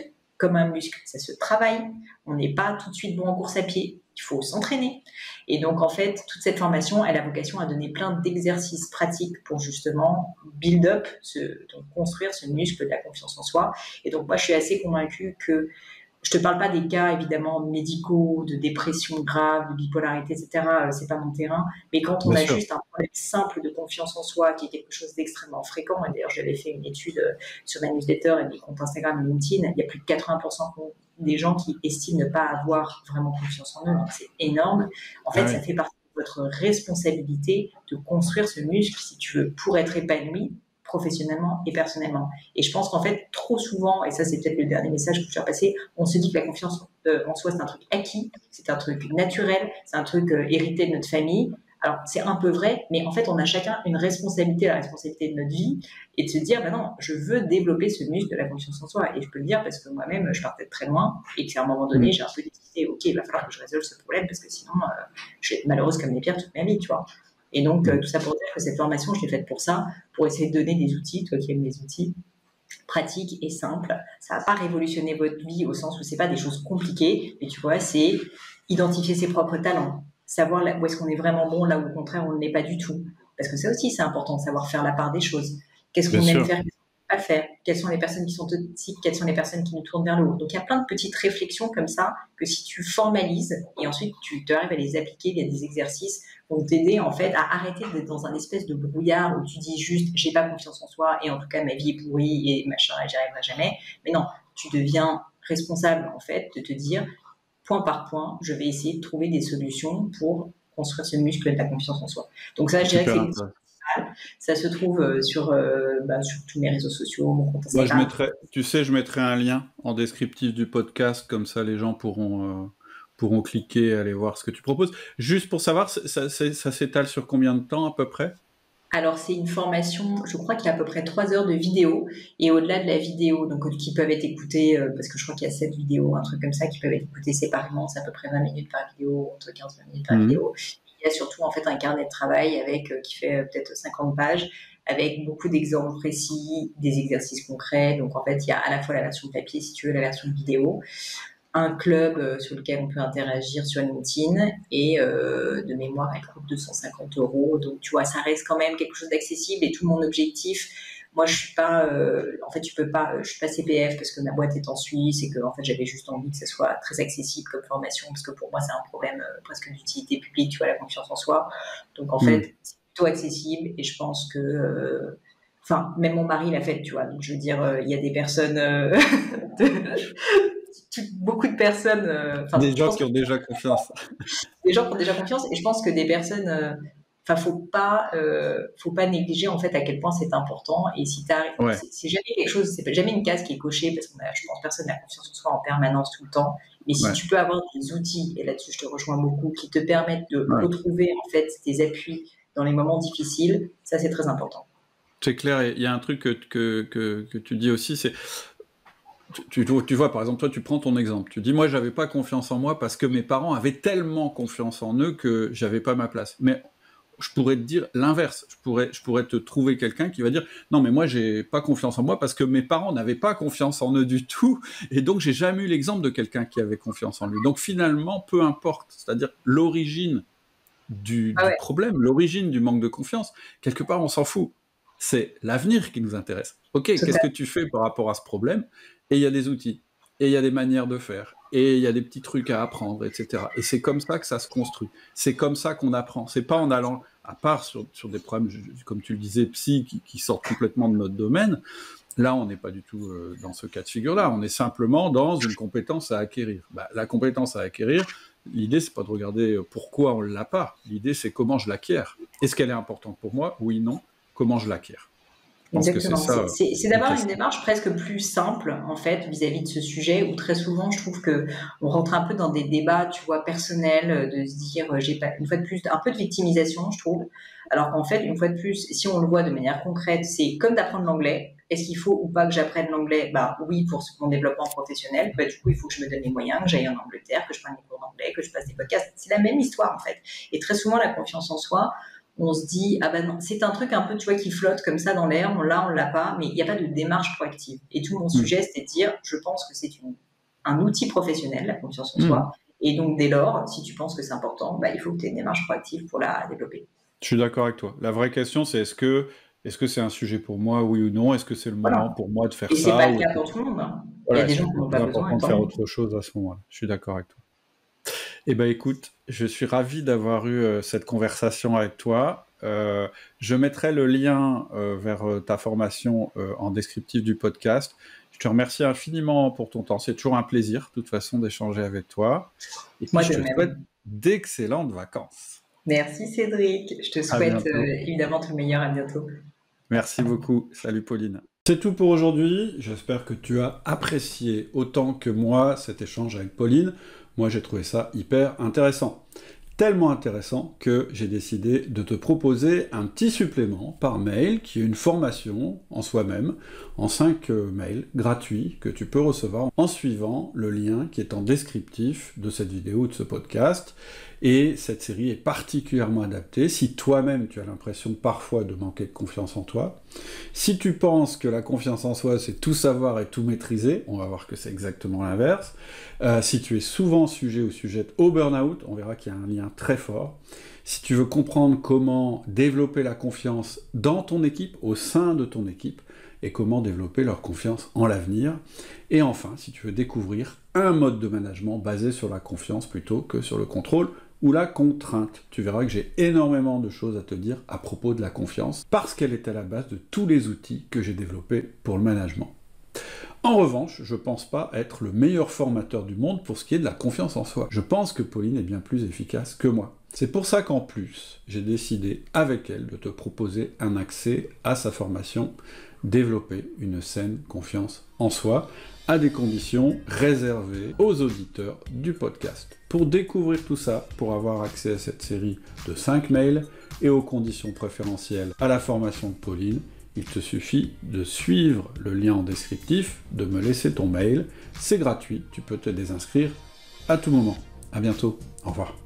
comme un muscle, ça se travaille. On n'est pas tout de suite bon en course à pied. Il faut s'entraîner. Et donc, en fait, toute cette formation, elle a vocation à donner plein d'exercices pratiques pour justement build up, donc construire ce muscle de la confiance en soi. Et donc, moi, je suis assez convaincue que je te parle pas des cas, évidemment, médicaux, de dépression grave, de bipolarité, etc. C'est pas mon terrain. Mais quand on Bien a sûr. juste un problème simple de confiance en soi, qui est quelque chose d'extrêmement fréquent, et d'ailleurs, j'avais fait une étude sur ma newsletter et mes comptes Instagram et LinkedIn, il y a plus de 80% des gens qui estiment ne pas avoir vraiment confiance en eux. Donc, c'est énorme. En fait, ça fait partie de votre responsabilité de construire ce muscle, si tu veux, pour être épanoui professionnellement et personnellement. Et je pense qu'en fait, trop souvent, et ça c'est peut-être le dernier message que je vais passer, on se dit que la confiance en soi c'est un truc acquis, c'est un truc naturel, c'est un truc hérité de notre famille. Alors c'est un peu vrai, mais en fait on a chacun une responsabilité, la responsabilité de notre vie, et de se dire, non, je veux développer ce muscle de la confiance en soi. Et je peux le dire parce que moi-même, je partais de très loin, et qu'à un moment donné, j'ai un peu décidé, ok, il va falloir que je résolve ce problème, parce que sinon, je vais être malheureuse comme les pierres toute ma vie, tu vois. Et donc, tout ça pour dire que cette formation, je l'ai faite pour ça, pour essayer de donner des outils, toi qui aimes les outils, pratiques et simples. Ça va pas révolutionner votre vie au sens où c'est pas des choses compliquées, mais tu vois, c'est identifier ses propres talents, savoir où est-ce qu'on est vraiment bon, là où au contraire on ne l'est pas du tout. Parce que ça aussi, c'est important de savoir faire la part des choses. Qu'est-ce Bien qu'on aime sûr. faire, qu'est-ce qu'on aime pas faire, quelles sont les personnes qui sont toxiques, quelles sont les personnes qui nous tournent vers le haut. Donc il y a plein de petites réflexions comme ça que si tu formalises et ensuite tu arrives à les appliquer via des exercices vont t'aider en fait à arrêter d'être dans un espèce de brouillard où tu dis juste j'ai pas confiance en soi et en tout cas ma vie est pourrie et machin et j'y arriverai jamais. Mais non, tu deviens responsable en fait de te dire point par point, je vais essayer de trouver des solutions pour construire ce muscle de la confiance en soi. Donc ça, je dirais que Super c'est intéressant. ça se trouve sur tous mes réseaux sociaux, mon compte Moi, je Instagram. mettrai, tu sais, je mettrai un lien en descriptif du podcast, comme ça les gens pourront cliquer et aller voir ce que tu proposes. Juste pour savoir, ça s'étale sur combien de temps à peu près? Alors, c'est une formation, je crois qu'il y a à peu près 3 heures de vidéo. Et au-delà de la vidéo, donc qui peuvent être écoutées, parce que je crois qu'il y a 7 vidéos, un truc comme ça, qui peuvent être écoutées séparément. C'est à peu près 20 minutes par vidéo, entre 15 et 20 minutes par Mhm. vidéo. Il y a surtout en fait un carnet de travail qui fait peut-être 50 pages, avec beaucoup d'exemples précis, des exercices concrets. Donc en fait, il y a à la fois la version papier, si tu veux, la version vidéo, un club sur lequel on peut interagir sur LinkedIn et de mémoire, elle coûte 250 euros. Donc, tu vois, ça reste quand même quelque chose d'accessible et tout mon objectif. Moi, je suis pas, en fait, je suis pas CPF parce que ma boîte est en Suisse et que, en fait, j'avais juste envie que ce soit très accessible comme formation parce que pour moi, c'est un problème presque d'utilité publique, tu vois, la confiance en soi. Donc, en Mhm. fait, c'est plutôt accessible et je pense que, enfin, même mon mari l'a fait, tu vois. Donc, je veux dire, il y a des personnes, beaucoup de personnes, Des je gens pense qui que ont déjà confiance. des gens qui ont déjà confiance et je pense que des personnes, faut pas négliger en fait à quel point c'est important et si t'arrives, Ouais, c'est jamais quelque chose, c'est jamais une case qui est cochée parce je pense personne n'a confiance en soi en permanence tout le temps, mais si ouais, tu peux avoir des outils et là-dessus je te rejoins beaucoup qui te permettent de ouais. retrouver en fait tes appuis dans les moments difficiles, ça c'est très important. C'est clair. Et il y a un truc que tu dis aussi, c'est tu vois, par exemple, toi, tu prends ton exemple. Tu dis, moi, j'avais pas confiance en moi parce que mes parents avaient tellement confiance en eux que j'avais pas ma place. Mais je pourrais te dire l'inverse. Je pourrais te trouver quelqu'un qui va dire, non, mais moi, j'ai pas confiance en moi parce que mes parents n'avaient pas confiance en eux du tout. Et donc, j'ai jamais eu l'exemple de quelqu'un qui avait confiance en lui. Donc, finalement, peu importe. C'est-à-dire l'origine Ah du ouais, problème, l'origine du manque de confiance, quelque part, on s'en fout. C'est l'avenir qui nous intéresse. Ok, qu'est-ce que totalement. tu fais par rapport à ce problème? Et il y a des outils, et il y a des manières de faire, et il y a des petits trucs à apprendre, etc. Et c'est comme ça que ça se construit. C'est comme ça qu'on apprend. C'est pas en allant, à part sur des problèmes, comme tu le disais, psy, qui sortent complètement de notre domaine. Là, on n'est pas du tout dans ce cas de figure-là. On est simplement dans une compétence à acquérir. Bah, la compétence à acquérir, l'idée, c'est pas de regarder pourquoi on l'a pas. L'idée, c'est comment je l'acquiers. Est-ce qu'elle est importante pour moi? Oui, non. Comment je l'acquiers? Je pense que c'est Exactement. ça C'est une d'avoir une question. démarche presque plus simple, en fait, vis-à-vis de ce sujet, où très souvent, je trouve que on rentre un peu dans des débats, tu vois, personnels, de se dire, j'ai pas, une fois de plus, un peu de victimisation, je trouve. Alors qu'en fait, une fois de plus, si on le voit de manière concrète, c'est comme d'apprendre l'anglais. Est-ce qu'il faut ou pas que j'apprenne l'anglais? Bah oui, pour mon développement professionnel. Bah, du coup, il faut que je me donne les moyens, que j'aille en Angleterre, que je prenne des cours d'anglais, que je fasse des podcasts. C'est la même histoire, en fait. Et très souvent, la confiance en soi, on se dit ah ben non, c'est un truc un peu tu vois qui flotte comme ça dans l'air, on l'a pas, mais il n'y a pas de démarche proactive. Et tout mon Hmm. sujet c'était de dire je pense que c'est une un outil professionnel, la confiance en soi. Et donc, dès lors, si tu penses que c'est important, il faut que tu aies une démarche proactive pour la développer. Je suis d'accord avec toi. La vraie question, c'est est-ce que c'est un sujet pour moi, oui ou non? Est-ce que c'est le moment pour moi de faire ça? Et c'est pas le cas pour tout le monde. Il y a des gens qui n'ont pas besoin. C'est important de faire autre chose à ce moment-là. Je suis d'accord avec toi. Eh bien, écoute, je suis ravi d'avoir eu cette conversation avec toi. Je mettrai le lien vers ta formation en descriptif du podcast. Je te remercie infiniment pour ton temps. C'est toujours un plaisir, de toute façon, d'échanger avec toi. Et puis, je te souhaite d'excellentes vacances. Merci Cédric. Je te souhaite évidemment tout le meilleur. À bientôt. Merci beaucoup. Salut Pauline. C'est tout pour aujourd'hui. J'espère que tu as apprécié autant que moi cet échange avec Pauline. Moi, j'ai trouvé ça hyper intéressant. Tellement intéressant que j'ai décidé de te proposer un petit supplément par mail qui est une formation en soi-même, en 5 mails gratuits que tu peux recevoir en suivant le lien qui est en descriptif de cette vidéo ou de ce podcast. Et cette série est particulièrement adaptée si toi-même tu as l'impression parfois de manquer de confiance en toi. Si tu penses que la confiance en soi c'est tout savoir et tout maîtriser, on va voir que c'est exactement l'inverse. Si tu es souvent sujet ou sujette au burn-out, on verra qu'il y a un lien très fort. Si tu veux comprendre comment développer la confiance dans ton équipe, au sein de ton équipe, et comment développer leur confiance en l'avenir. Et enfin, si tu veux découvrir un mode de management basé sur la confiance plutôt que sur le contrôle ou la contrainte. Tu verras que j'ai énormément de choses à te dire à propos de la confiance, parce qu'elle est à la base de tous les outils que j'ai développés pour le management. En revanche, je pense pas être le meilleur formateur du monde pour ce qui est de la confiance en soi. Je pense que Pauline est bien plus efficace que moi. C'est pour ça qu'en plus, j'ai décidé avec elle de te proposer un accès à sa formation « Développer une saine confiance en soi » à des conditions réservées aux auditeurs du podcast. Pour découvrir tout ça, pour avoir accès à cette série de 5 mails et aux conditions préférentielles à la formation de Pauline, il te suffit de suivre le lien en descriptif, de me laisser ton mail, c'est gratuit, tu peux te désinscrire à tout moment. À bientôt, au revoir.